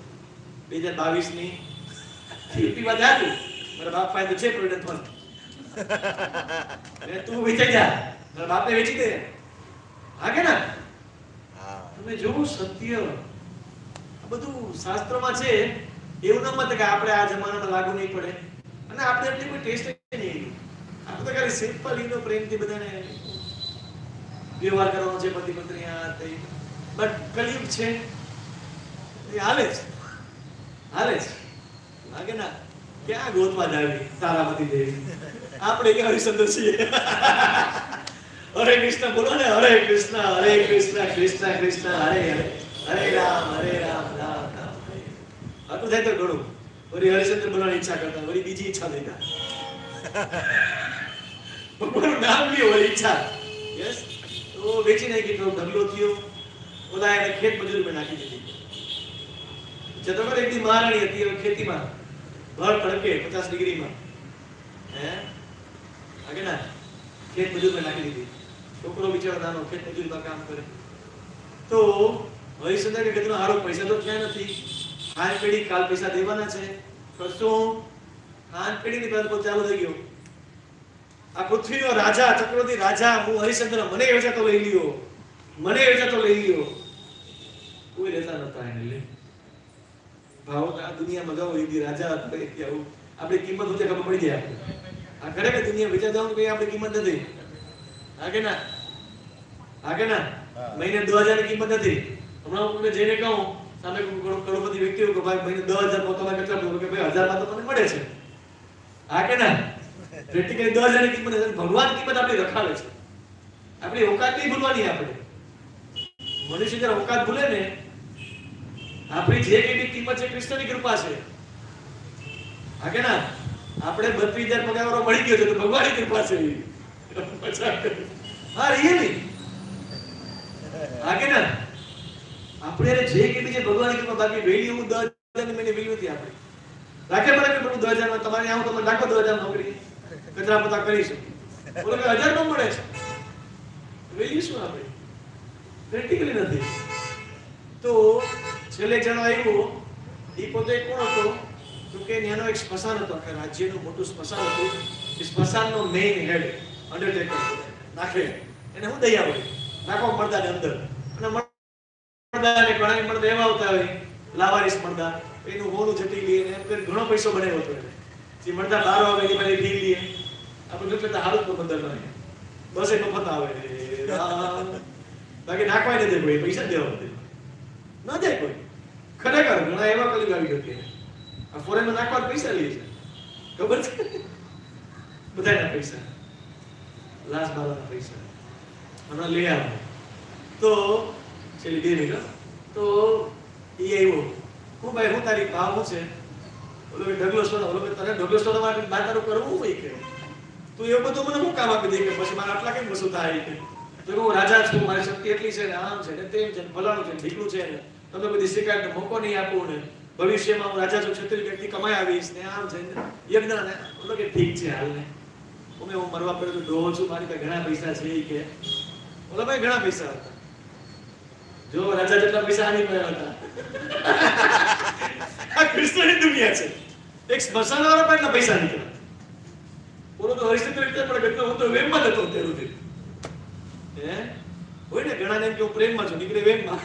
2022 ની યુપીમાં જાતું મારા બાપ પાસે તો છે પ્રોડક્ટ ફંડ, તું વેચાઈ જા, મારા બાપને વેચી દે. હા કે ના? તમે જોવું સત્ય આ બધું શાસ્ત્રમાં છે. એવું ન મત કે આપણે આ જમાનામાં લાગુ નહીં પડે, અને આપણે એટલી કોઈ ટેસ્ટ નહીં. આપણે તો ખાલી સિમ્પલ ઈનો પ્રેમથી બધાને વ્યવહાર કરવાનો છે, પતિ પત્ની આ તે. બટ કલયુગ છે એ હાલે છે, હાલે છે. લાગે ના ક્યાં ગોતવા જાવી તારામતી દેવી? આપણે કે હરિશ્ચંદ્ર છીએ. હરે કૃષ્ણ બોલો ને, હરે કૃષ્ણ કૃષ્ણ કૃષ્ણ હરે હરે, હરે રામ રામ રામ હરે. આટલું થાય તો ઘણું. વળી હરિશ્ચંદ્ર બોલવાની ઈચ્છા કરતા, વળી બીજી ઈચ્છા થઈ જાય. ભગવાનનું નામ લ્યો વળી ઈચ્છા. યસ, તો વેચી નાખી તો ઢગલો થયો. ઓલા એને ખેત મજૂરીમાં નાખી દીધી. જતો એક દી મહારાણી હતી, ખેતીમાં ભર તડકે 50 ડિગ્રીમાં હે આગે ના ખેત મજૂરમાં નાખી દીધી. છોકરો બિચારો નાનો ખેત મજૂરમાં કામ કરે. તો હરિશ્ચંદ્ર કે કીધું હારો પૈસા તો ક્યાં નથી, ખાન પેઢી કાલ પૈસા દેવાના છે, કરશું ખાન પેઢીની વાત ચાલુ થઈ ગયો. આ પૃથ્વીનો રાજા ચક્રવર્તી રાજા હું હરિશ્ચંદ્ર મને વેચાતો લઈ લ્યો, મને વેચાતો લઈ લ્યો. કોઈ લેતા નતા એને લે ભાવ આ દુનિયામાં જાવ એ રાજા આપણે કેવું આપણી કિંમત હોતે ખબર પડી જાય આપણે. આ ખરેખર દુનિયા વેચા જવાનું કોઈ આપણી કિંમત નથી. આગે ના મહિને 2000 ની કિંમત નથી. હમણાં હું જઈને કહું સામે કરોડપતિ વ્યક્તિ કે ભાઈ મહિને 10000 પોતાના કેટલા બોલો કે ભાઈ 1000 માં તો મને મળે છે. આગે ના પ્રેક્ટિકલી 10000 ની કિંમત નથી. ભગવાન કિંમત આપણી રખાવે છે. આપણી ઓકાત નહીં ભૂલવાની. આપણે મનુષ્ય જ્યારે ઓકાત ભૂલે ને આપણી જે કઈ કિંમત છે કૃષ્ણની કૃપા છે. આગે ના આપણે 32000 પગાર મળી ગયો છે તો ભગવાનની કૃપા છે. હા રિયલી આગે ના આપણે જે કઈ છે ભગવાનની કૃપા. બાકી વેલ્યુ 10000 ની મને વેલ્યુ નથી. આપણે રાખે મને કે પ્રભુ 2000 માં તમારે આવું તમે રાખો 2000 નોકરી કચરા પોતા કરીશું બોલો કે 1000 નો મળે છે. વેલ્યુ શું આપણે પ્રેક્ટિકલી નથી. તો છેલ્લે જણો આવ્યો એ પોતે કોણ હતો તો કે એનો એક સ્મશાન હતો કે રાજ્યનું મોટું સ્મશાન હતું. એ સ્મશાનનો મેઇન હેડ અંડરટેકર નાખે એને હું દયા હોય નાખો મળદાની અંદર અને મળદાને ઘણા મળદા એવા આવતા હોય લાવારીસ મળદા એનું હોનું જટી લે એમ કરી ઘણો પૈસો બનાવ્યો હતો. જે મળદા 12 આવે એની પાસે ઢીલ લે આપણે જોતા હારું તો બંદર ના બસ એ મફત આવે બાકી નાખવાય નથી કોઈ પૈસા દેવા નથી ન જાય કોઈ. ખરેખર ઘણા એવા કલીગ આવી ગયો કે આ ફોરેનમાં નાખવા પૈસા લે છે ખબર છે બધાના પૈસા લાસ્ટ બારના પૈસા હમણાં લઈ આવે તો છેલ્લી 2 મિનિટ તો એ આવ્યો હું ભાઈ હું તારી ભાવ શું છે ઓલો કે ઢગલો સોનો ઓલો કે તને ઢગલો સોનો માટે બાતારું કરવું હોય કે તું એવું બધું મને શું કામ આપી દે કે પછી મારે આટલા કેમ વસૂલ થાય કે તો હું રાજા છું મારી શક્તિ એટલી છે ને આમ છે ને તેમ છે ફલાણું છે ઢીકલું છે ને તમને બધી શિકાયતનો મોકો નહીં આપું ને ભવિષ્યમાં હું રાજા છું ક્ષત્રિય વ્યક્તિ કમાઈ આવીશ ને આમ છે ને યજ્ઞ ને ઓલો કે ઠીક છે હાલ ને હું મરવા પડે તો ડોહો છું મારી પાસે ઘણા પૈસા છે એ કે ઓલા ભાઈ ઘણા પૈસા હતા જો રાજા જેટલા પૈસા આની પાસે હતા. આ કૃષ્ણની દુનિયા છે. એક સ્મશાન વાળા પાસે પૈસા નીકળ્યા બોલો તો હરિશ્ચંદ્ર રીતે પણ ઘટનો હું તો વેમમાં જતો તેરુથી હે હોય ને ઘણા ને કે હું પ્રેમમાં છું નીકળે વેમમાં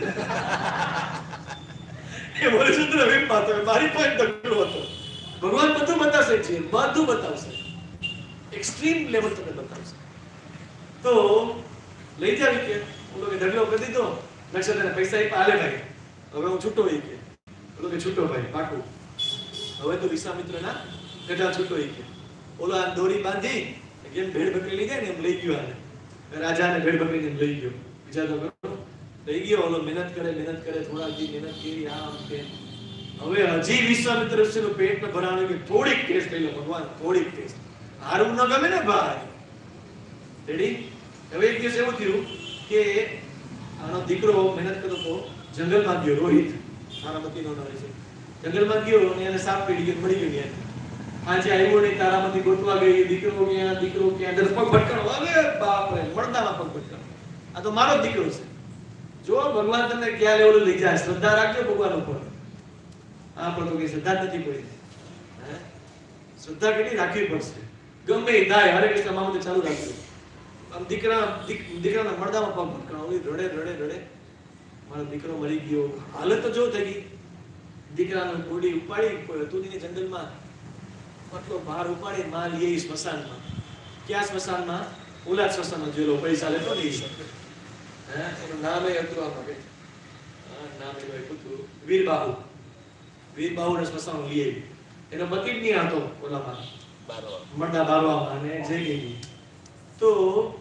એ હરિશ્ચંદ્ર વેમમાં તો મારી પાસે ઢગલો હતો. ભગવાન બધું બતાવશે છે બધું બતાવશે એક્સ્ટ્રીમ લેવલ તમને બતાવશે. તો લઈ જાવી કે બોલો કે ઢગલો કરી દીધો નક્ષત્રને પૈસા આલે ભાઈ હવે હું છૂટો હોય કે બોલો કે છૂટો ભાઈ પાકું હવે તો વિશ્વામિત્રના ગઢા છૂટો હોય કે ઓલો આ દોરી બાંધી જેમ ભેડ બકરી લઈ જાય ને એમ લઈ ગયો આને રાજાને ભેડ બકરીને એમ લઈ ગયો બીજા તો કરો લઈ ગયો ઓલો મહેનત કરે થોડા દી મહેનત કરી આમ કે હવે હજી વિશ્વામિત્ર ઋષિનું પેટ ન ભરાણું કે થોડીક ટેસ્ટ લઈ લો ભગવાન થોડીક ટેસ્ટ હારું ન ગમે ને ભાઈ રેડી. હવે એક દિવસ એવું થયું કે આનો દીકરો મહેનત કરતો હતો જંગલમાં ગયો રોહિત તારામતીનો નામ છે જંગલમાં ગયો અને એને સાપ પીડી ગયો મળી ગયો ત્યાં આજે આવ્યો ને તારામતી ગોતવા ગઈ દીકરો ક્યાં અંદર પગ ભટકાણો અરે બાપ રે મળદામાં પગ ભટકાણો આ તો મારો દીકરો છે જો ભગવાન તમને ક્યાં લેવલ લઈ જાય શ્રદ્ધા રાખજો ભગવાન ઉપર. આ પણ તો કઈ શ્રદ્ધા નથી કોઈ હે શ્રદ્ધા કેટલી રાખવી પડશે ગમે એ થાય હરે કૃષ્ણ મામતે ચાલુ રાખજો. આમ દીકરાના મળદામાં પગ ભટકાણો રડે મારો દીકરો મરી ગયો હાલત તો જો થઈ ગઈ. દીકરાનો બોડી ઉપાડી તુદીની જંગલમાં આટલો ભાર ઉપાડી માં લઈ સ્મશાનમાં. ક્યાં સ્મશાનમાં? ઓલા સ્મશાનમાં જેલો પૈસા લેતો નહીં હે એનું નામ એ હતું આ મગે નામ એ હતું વીરબાહુ ને સ્મશાન લઈ આવી. એનો પતિ જ નહીં હતો ઓલામાં મળદા બારવામાં અને જઈ ગઈ. તો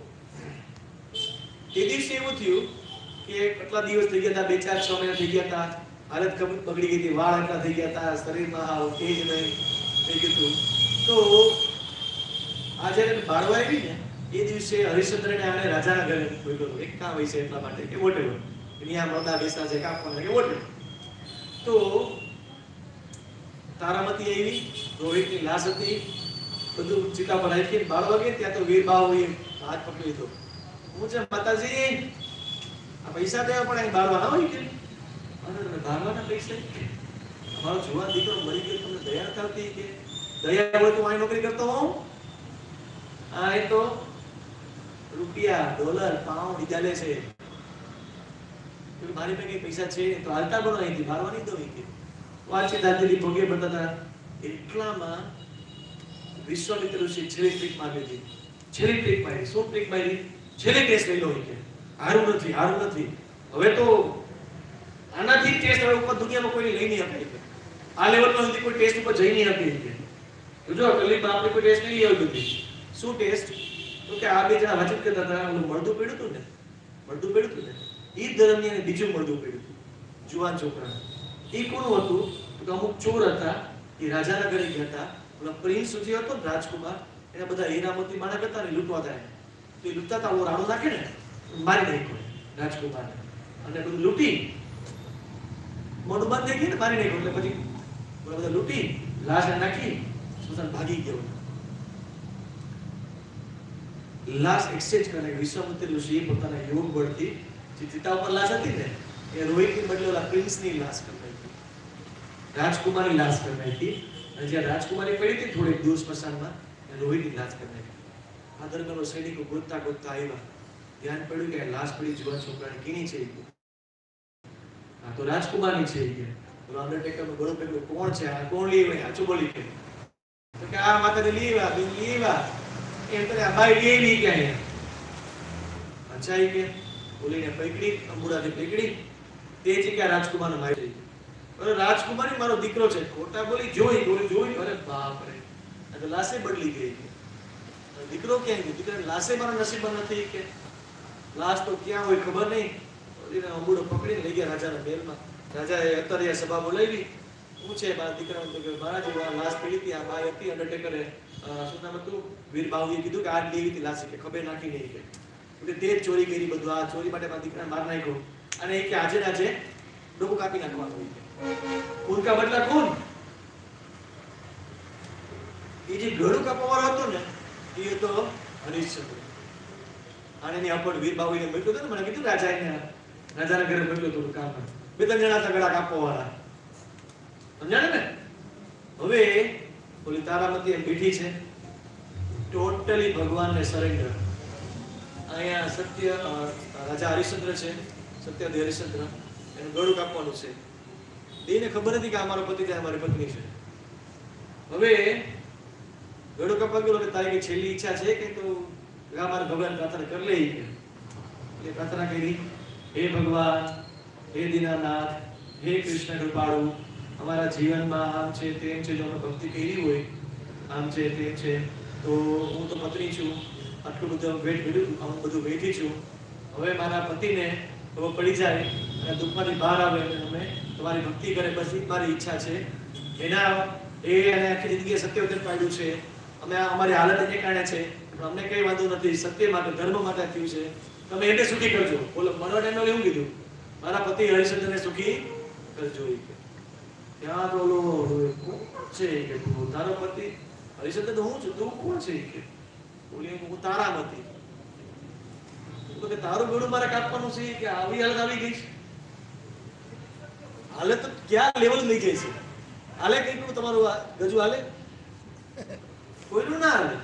એ દિવસે એવું થયું કે કેટલા દિવસ થઈ ગયા હતા 2-4-6 મહિના થઈ ગયા હતા હાલત બગડી ગઈ હતી વાળ એટલા થઈ ગયા હતા શરીરમાં હાવ તેજ નહીં થઈ ગયું. તો આ જ્યારે બાળવા આવી ને એ દિવસે હરિશ્ચંદ્રને આને રાજાના ઘરે બોલ્યો એક કામ હોય છે એટલા માટે કે વોટેવર અહીંયા મળદા બેસા છે કાપવાના કે વોટેવર. તો તારામતી આવી, રોહિતની લાશ હતી, બધું ચિતા પર રાખી 12 વાગે ત્યાં તો વીર બાવળીએ હાથ પકડી લીધો. હું છે માતાજી આ પૈસા દેવા પણ અહીં બારવાના હોય કે અને તમે બારવાના પૈસા અમારો જુવાન દીકરો મરી ગયો તમને દયા થતી કે દયા હોય તો અહીં નોકરી કરતો હોઉં? આ એ તો રૂપિયા ડોલર પાઉન્ડ લીધા લે છે. મારી પાસે કઈ પૈસા છે તો હાલતા બનો અહીંથી બારવાની દો કે વાંચી દાદીની ભોગે બતાતા. એટલામાં વિશ્વામિત્ર ઋષિ છેલ્લી ટ્રીક મારી હતી. છેલ્લી ટ્રીક મારી. શું ટ્રીક મારી? છેલ્લી ટેસ્ટ લઈ લો કે હારું નથી. હવે તો આનાથી ટેસ્ટ હવે ઉપર દુનિયામાં કોઈ લઈ નહીં શકે. આ લેવલનો સુધી કોઈ ટેસ્ટ ઉપર જઈ નહીં શકે કે જો કલીમાં આપણે કોઈ ટેસ્ટ નહીં આવી બધી. શું ટેસ્ટ? તો કે આ બે જણા વાતચીત કરતા હતા. ઓલું મળદું પડ્યું હતું ને એ દરમિયાન બીજું મળદું પડ્યું હતું જુવાન છોકરા. એ કોનું હતું? તો અમુક ચોર હતા. એ રાજાના ઘરે ગયા હતા. ઓલા પ્રિન્સ જે હતો ને રાજકુમાર એને બધા હીરા મોતી માણક હતા ને લૂંટવા હતા. તો એ લૂંટતા હતા. ઓ રાણો નાખે ને મારી નાખ્યો રાજકુમારને અને બધું લૂંટી મોઢું બંધ થઈ ગયું ને મારી નાખ્યો. એટલે પછી બધા લૂંટી લાશ નાખી સુસાન ભાગી ગયો. લાશ એક્સચેન્જ કરે. વિશ્વામિત્ર ઋષિએ પોતાના યોગ બળથી જે ચિતા ઉપર લાશ હતી ને એ રોહિતની બદલે ઓલા પ્રિન્સની લાશ કરી નાખી, રાજકુમારની લાશ કરી નાખી. અને જ્યાં રાજકુમારી પડી હતી થોડીક દૂર સ્મશાનમાં એ રોહિતની લાશ કરી નાખી. આ દરમિયાન સૈનિકો ગોતતા આવ્યા. ધ્યાન પડ્યું કે લાશ પડી જુવાન છોકરાની કીની છે. આ તો રાજકુમારની છે કે ઓલો અંડરટેકરનો ગળો પકડ્યો. કોણ છે આ? કોણ લઈ આવ્યા? આચું બોલી કે તો કે આ માતાને લઈ આવ્યા એમ કરે. આ બાઈ લઈ આવી કે અહીંયા અચાઈ કે બોલીને પકડી અંબુડાથી પકડી તે જગ્યા રાજકુમારને મારી. અરે રાજકુમારી મારો દીકરો છે. ખોટા બોલી જોઈ. અરે બાપ રે આ તો લાશે બદલી ગઈ. દીકરો ક્યાં ગયો? દીકરાને લાશે મારા નસીબમાં નથી કે લાશ તો ક્યાં હોય ખબર નહીં. બોલીને અંબુડો પકડીને લઈ ગયા રાજાના મહેલમાં. રાજાએ અત્યારે સભા બોલાવી. શું છે મારા દીકરાને? તો કે મારા જેવા લાશ પડી હતી. આ બાઈ હતી. અંડરટેકરે શું નામ હતું? વીર બાવળીએ કીધું કે આ લેવી હતી લાશ કે ખબર નાખી નહીં કે તે જ ચોરી કરી. બધું આ ચોરી માટે મારા દીકરાને માર નાખ્યો. અને એ કે આજે ડોકું કાપી નાખવાનું હોય. ખૂન કા બદલા ખૂન. એ જે ગળું કાપવાવાળો હતો ને એ હતો હરીશચંદ્ર. અને એની અપડ વીર બાવળીને મોકલ્યો હતો ને. મને કીધું રાજાના ઘરે મોકલ્યો હતો કામ. 2-3 જણા હતા ગળા કાપવાવાળા. સમજાણે ને? હવે ઓલી તારામતી એમ બેઠી છે ટોટલી ભગવાનને સરેન્ડર. અહીંયા સત્ય રાજા હરિશ્ચંદ્ર છે. સત્યવતી હરિશ્ચંદ્ર એનું ગળું કાપવાનું છે. એને ખબર હતી કે આ મારો પતિ છે, મારી પત્ની છે. હવે ગળું કાપવા ગયો કે તારી છેલ્લી ઈચ્છા છે કે તો મારે ભગવાન પ્રાર્થના કરી લઈ કે એટલે પ્રાર્થના કરી. હે ભગવાન, હે દીનાનાથ, હે કૃષ્ણ કૃપાળુ, અમારા જીવનમાં આમ છે તેમ છે, જો અમે ભક્તિ કરી હોય આમ છે તેમ છે તો હું તો પત્ની છું, આટલું બધું બધું વેઠી છું. હવે મારા પતિને ખબર પડી જાય અને દુઃખમાંથી બહાર આવે અને અમે તમારી ભક્તિ કરે, બસ એ મારી ઈચ્છા છે. એને આખી જિંદગી સત્યવચન પાડ્યું છે. અમે અમારી હાલત એને કારણે છે, અમને કઈ વાંધો નથી. સત્ય માટે ધર્મ માટે થયું છે. તમે એને સુખી કરજો. બોલો મરવા ટાઈમે એવું કીધું, મારા પતિ હરિશ્ચંદ્રને સુખી કરજો. ત્યાં તો ઓલો કોણ છે કે તારો પતિ હરિશ્ચંદ્ર તો હું છું, તું કોણ છે કે બોલી હું તારામતી. તો કે તારું ગળું મારે કાપવાનું છે કે આવી હાલત આવી ગઈ છે? હાલત તો ક્યાં લેવલ લઈ ગઈ છે? હાલે કઈ તમારું ગજુ હાલે? કોઈનું ના હાલે.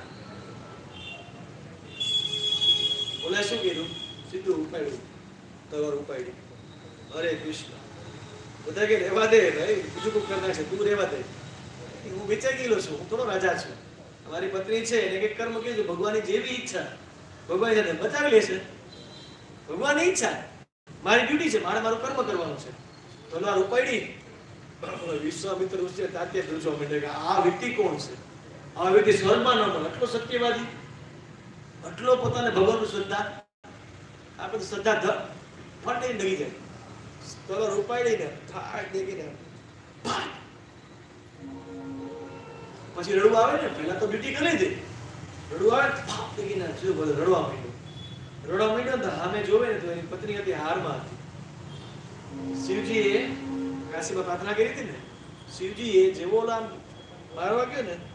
બોલે શું કીધું? સીધું ઉપાડ્યું, તલવાર ઉપાડી. હરે કૃષ્ણ. બધા કે રહેવા દે ભાઈ, બીજું કોઈ કરતા છે, તું રહેવા દે. હું વિચારી ગયેલો છું, હું થોડો રાજા છું. અમારી પત્ની છે એને કંઈક કર્મ કીધું, ભગવાનની જેવી ઈચ્છા ભગવાન સાથે બતાવી લેશે. ભગવાનની ઈચ્છા, મારી ડ્યુટી છે, મારે મારું કર્મ કરવાનું છે. તલવાર ઉપાડી. વિશ્વામિત્ર ઋષિએ તાત્યા પૂછવા માંડ્યા કે આ વ્યક્તિ કોણ છે? આ વ્યક્તિ સ્વર્ગમાં ન મળે. આટલો સત્યવાદી, આટલો પોતાને ભગવાનનું શ્રદ્ધા. આપણે તો શ્રદ્ધા ફટે ડગી જાય. તલવાર ઉપાડીને ઠાક દેખીને પછી રડવું આવે ને, પહેલા તો ડ્યુટી કરી દે. રડવું આવે ઠાક દેખીને રડવા માંડ્યો તો સામે જોવે ને તો એની પત્ની હતી હારમાં હતી. શિવજીએ કાશીમાં પ્રાર્થના કરી હતી ને, શિવજીએ જેવો ઓલા મારવા ગયો ને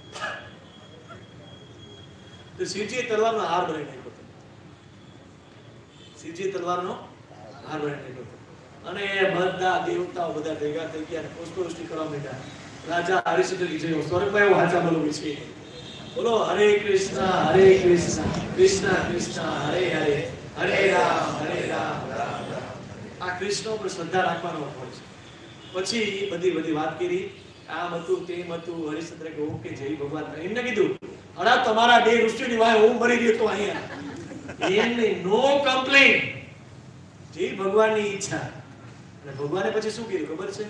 તો શિવજીએ તલવારનો હાર બનાવી નાખ્યો હતો. શિવજીએ તલવારનો હાર બનાવી નાખ્યો હતો. અને બધા દેવતાઓ બધા ભેગા થઈ ગયા અને પુષ્પવૃષ્ટિ કરવા માંડ્યા. રાજા હરિશ્ચંદ્રજી જોયો સ્વર્ગમાં એવો હાચા બોલવું છે. બોલો હરે કૃષ્ણ કૃષ્ણ કૃષ્ણ હરે હરે હરે રામ રામ રામ. આ કૃષ્ણ ઉપર શ્રદ્ધા રાખવાનો ફળ છે. પછી બધી વાત કરી. આમ હતું તેમ હતું. હરિશ્ચંદ્ર કે ઓકે જય ભગવાન. એમને કીધું અડા તમારા બે ઋષિની વાય હું મરી ગયો તો અહીંયા એમને નો કમ્પ્લેન. જય ભગવાનની ઈચ્છા. અને ભગવાને પછી શું કર્યું ખબર છે?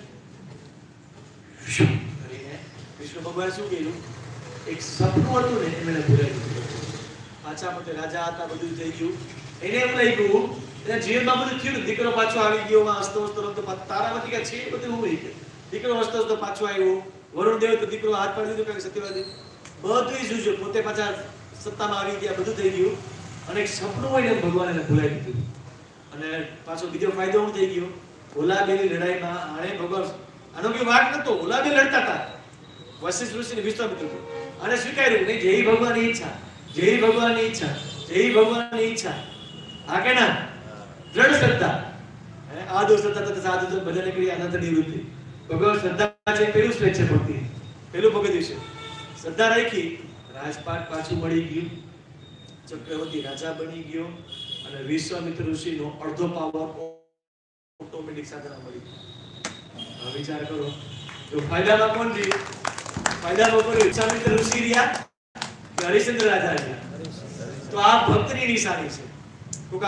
વિષ્ણુ ભગવાન શું કર્યું? એક સપનું હતું ને એમને પૂરાઈ દીધું. પાછા માટે રાજા હતા, બધું થઈ ગયું. એને એમ લાગ્યું એના જીવનમાં બધું થયું. દીકરો પાછો આવી ગયો, હસતો હસતો રમતો. તારામાંથી કે છે બધું ઉમરી ગયું. દીકરો હસતો હસતો પાછો આવ્યો. વરુણ દેવ તો દીકરો હાથ પાડી દીધો કે સત્યવાદી બધું જોયું. પોતે પાછા સત્તામાં આવી ગયા, બધું થઈ ગયું. અને એક સપનું હોય ને ભગવાન એને ભૂલાઈ દીધું. અને પાછો બીજો ફાયદો શું થઈ ગયો? ઓલાબેની લડાઈમાં આણે ભગવાન આનો કોઈ વાક નતો. ઓલાબે લડતા હતા. વશિષ્ઠ ઋષિને વિશ્વામિત્ર અને સ્વીકાર્યું નહીં. જય ભગવાનની ઈચ્છા, જય ભગવાનની ઈચ્છા, જય ભગવાનની ઈચ્છા. હા કે ના? દ્રઢ શ્રદ્ધા. આદો શ્રદ્ધા તથા સાધુ ભજન કરી અનંત નિવૃત્તિ. ભગવાન શ્રદ્ધા છે પેલું શ્રેષ્ઠ ભક્તિ, પેલું ભક્તિ છે. શ્રદ્ધા રાખી રાજપાટ પાછું મળી ગયું. ચક્રવર્તી રાજા બની ગયો. અને વિશ્વામિત્ર ઋષિનો અડધો પાવર ઓટોમેટિક સાધના મળી ગયો. વિચાર કરો જો ફાયદામાં કોણ છે? ફાયદામાં કોણ? વિશ્વામિત્ર ઋષિ રહ્યા કે હરિશ્ચંદ્ર રાજા રહ્યા? તો આ ભક્તની નિશાની છે. તો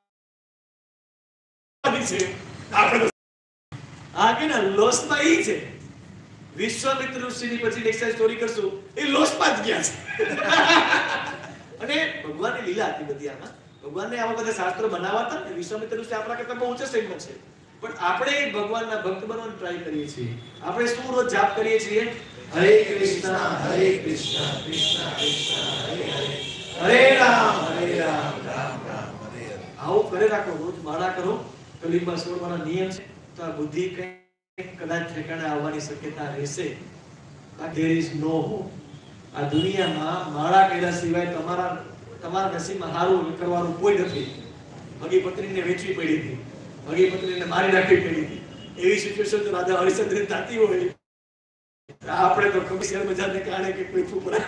છે આપણે આ કે ના લોસમાં ઈ છે. વિશ્વામિત્ર ઋષિની પછી નેક્સ્ટ સ્ટોરી કરશું. એ લોસમાં જ ગયા છે. અને ભગવાનની લીલા હતી બધી. આમાં ભગવાનને આવા બધા શાસ્ત્રો બનાવતા ને વિશ્વામિત્ર ઋષિ આપણા કરતા બહુ ઊંચા સ્ટેજમાં છે. પણ આપણે ભગવાનના ભક્ત બનવાનો ટ્રાય કરીએ છીએ. આપણે શું રોજ જાપ કરીએ છીએ? હરે કૃષ્ણ કૃષ્ણ કૃષ્ણ હરે હરે હરે રામ રામ રામ હરે હરે. આવું કરે રાખો. રોજ માળા કરો. કલીમાં છોડવાના નિયમ છે. તો આ બુદ્ધિ કંઈક કદાચ ઠેકાણે આવવાની શક્યતા રહેશે. there is no hope. આ દુનિયામાં માળા કર્યા સિવાય તમારા નસીબમાં સારું કરવાનું કોઈ નથી. ભગી પત્નીને વેચવી પડી હતી, ભગી પત્નીને મારી નાખવી પડી હતી. એવી સિચ્યુએશન તો રાજા હરિશ્ચંદ્ર થતી હોય. આપણે તો કમી શેર બજારને કારણે કે કોઈ ફૂપરા.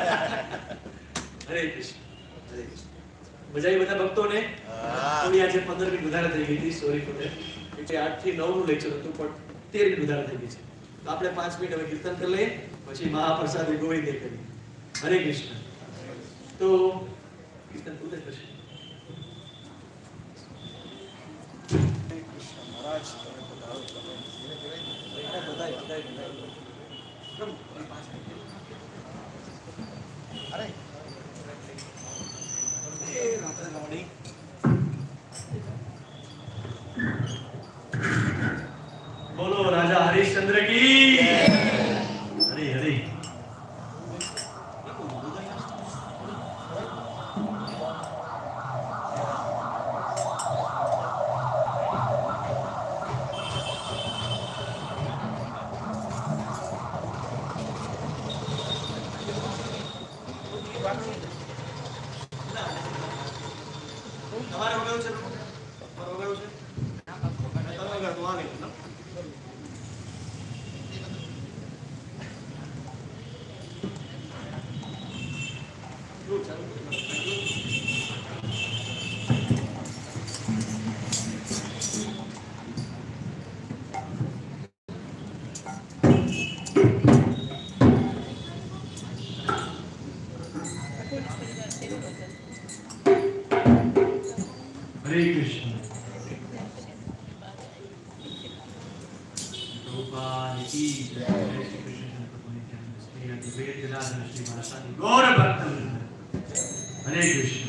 હરે કૃષ્ણ હરે કૃષ્ણ. મજા આવી બધા ભક્તોને? થોડી આજે 15 મિનિટ વધારે થઈ ગઈ હતી. Sorry for that. એટલે 8 થી 9 નું લેક્ચર હતું પણ 13 મિનિટ વધારે થઈ ગઈ છે. તો આપણે 5 મિનિટ હવે કીર્તન કરી લઈએ. પછી મહાપ્રસાદ ગોવિંદે કરીએ. હરે કૃષ્ણ. તો કીર્તન પૂરું થશે. હરે કૃષ્ણ મહારાજ તમે પધારો. અરે બોલો રાજા હરિશ્ચંદ્ર કી. હરે હરે. તમારે વગાડવું છે? તમારે વગાડવું છે? તમે વગાડો આવે ને. हरे कृष्ण. भगवान की जय. श्री कृष्ण श्री वेद गदाधर श्री महाराज गौर भक्त. हरे कृष्ण.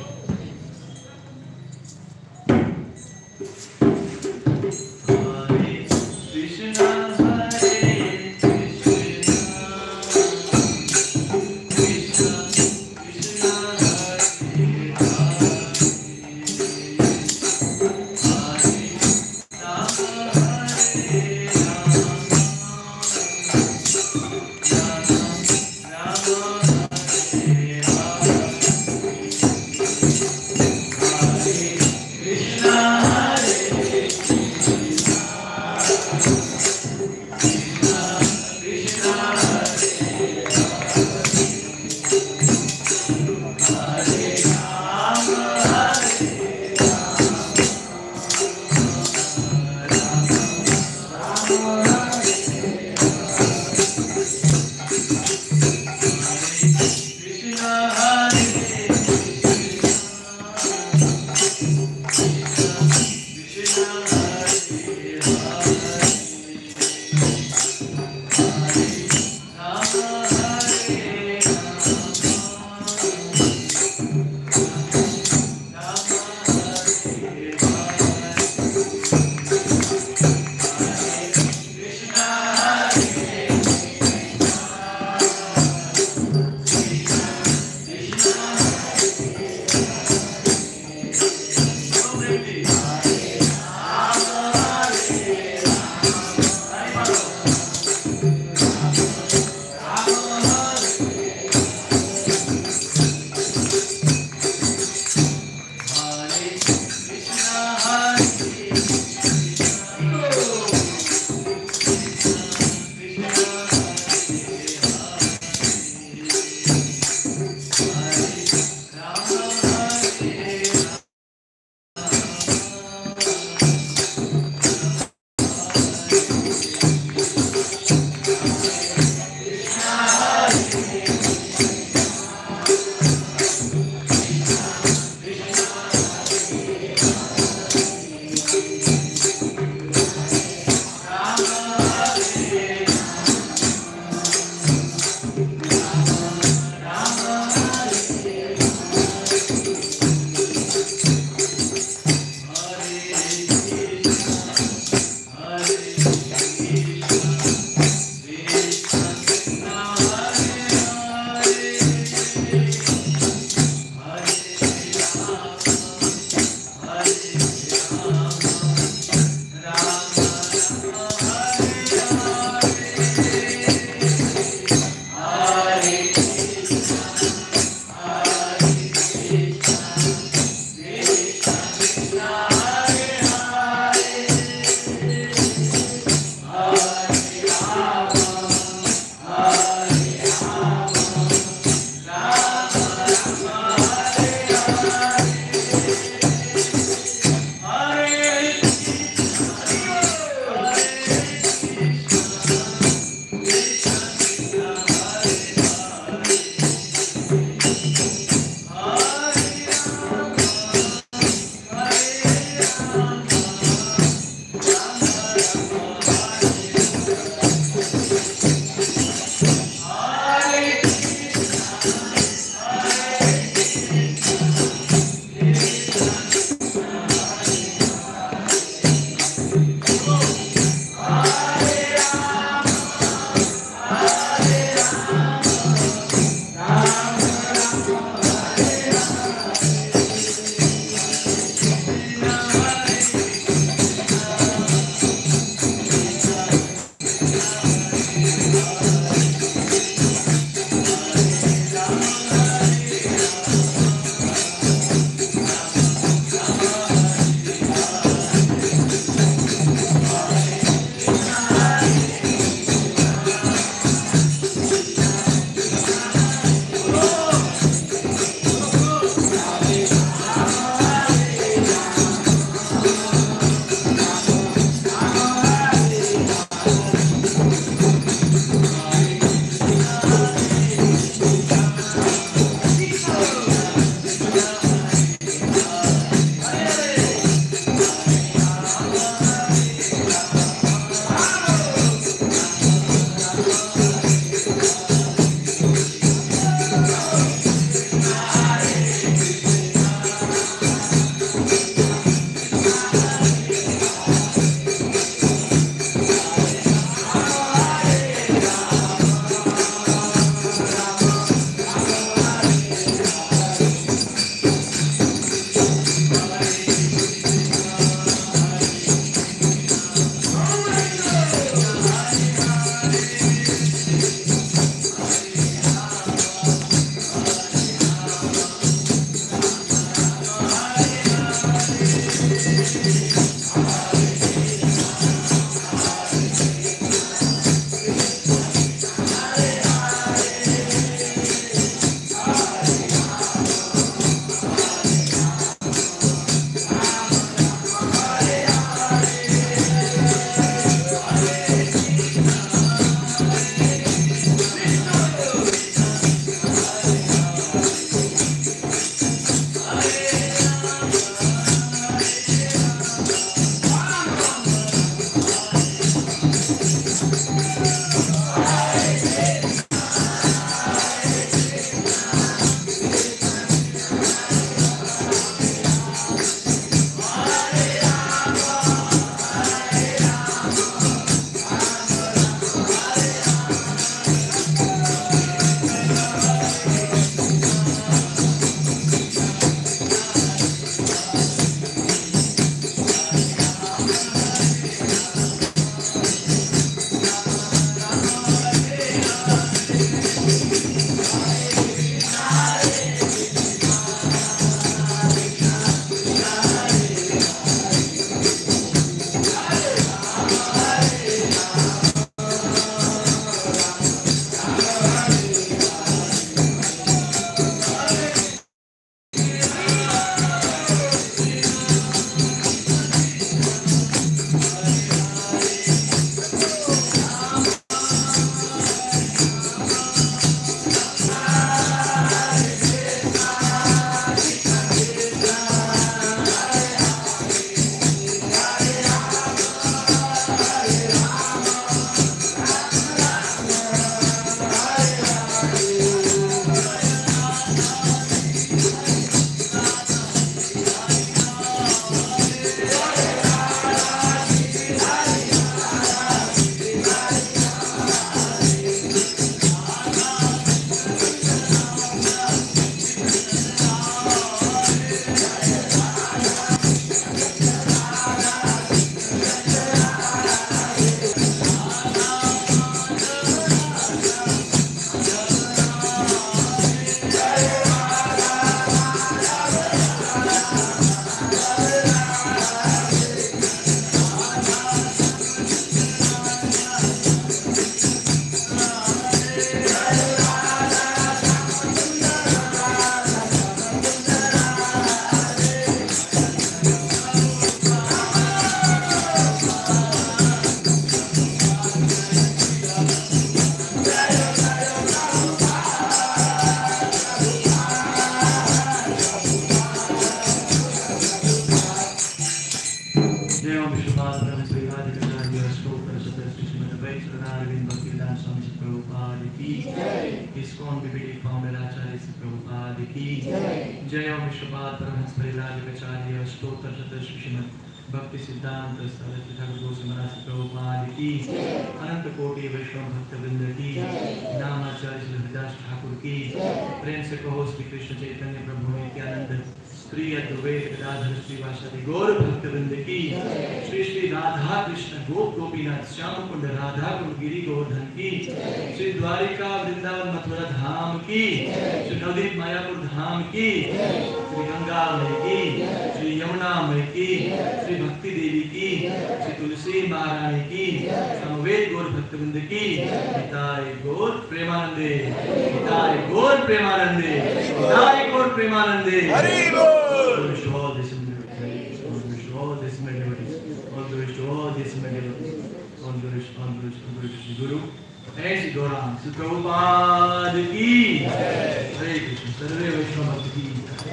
ओम विश्वपाल ब्रह्म श्रीवादिकाचार्य स्तोत्र सदस्य श्रीमद वैष्णवनारविंद भक्तिवेदांत स्वामी श्री प्रभुपाद की इस्कॉन बीबीडी फाउंडर आचार्य श्री प्रभुपाद की जय ओम विश्वपाल ब्रह्म श्रीवादिकाचार्य स्तोत्र सदस्य श्रीमद भक्ति सिद्धांत सरस्वती ठाकुर गोस्वामी महाराज प्रभुपाद की अनंत कोटि वैष्णव भक्तवृंद की नामाचार्य श्री हरिदास ठाकुर की प्रेम से कहो श्री कृष्ण चैतन्य प्रभु नित्यानंद श्री अद्वैत गदाधर श्रीवासादि गौर भक्तवृंद की श्री श्री राधा कृष्ण गोप गोपीनाथ श्याम कुंड राधा कुंड गिरी गोवर्धन की श्री द्वारिका वृंदावन मथुरा धाम की श्री नवदीप मायापुर धाम की श्री गंगा मई की श्री यमुना मई की श्री भक्ति देवी की श्री तुलसी महारानी की समवेत गौर भक्तवृंद की हिताय गौर प्रेमानंदे हिताय गौर प्रेमानंदे हिताय गौर प्रेमानंदे हरि बोल wish to all this devotees, all wish to all this devotees, all wish to all this devotees, all wish Guru, ऐसी गौरांग श्री प्रभुपाद की हरे कृष्ण सर्वे वैष्णव भक्त की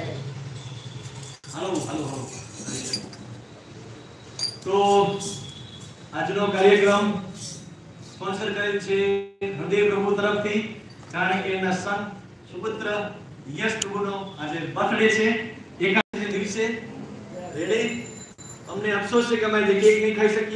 हेलो हेलो हेलो
तो આજનો કાર્યક્રમ સ્પોન્સર કરેલ છે હૃદય પ્રભુ તરફથી કારણ કે એના સન સુપુત્ર યશ પ્રભુનો આજે બર્થડે છે એકાદશી દિવસે
રેડી અમને અફસોસ છે કે અમે કેક નહીં ખાઈ શકીએ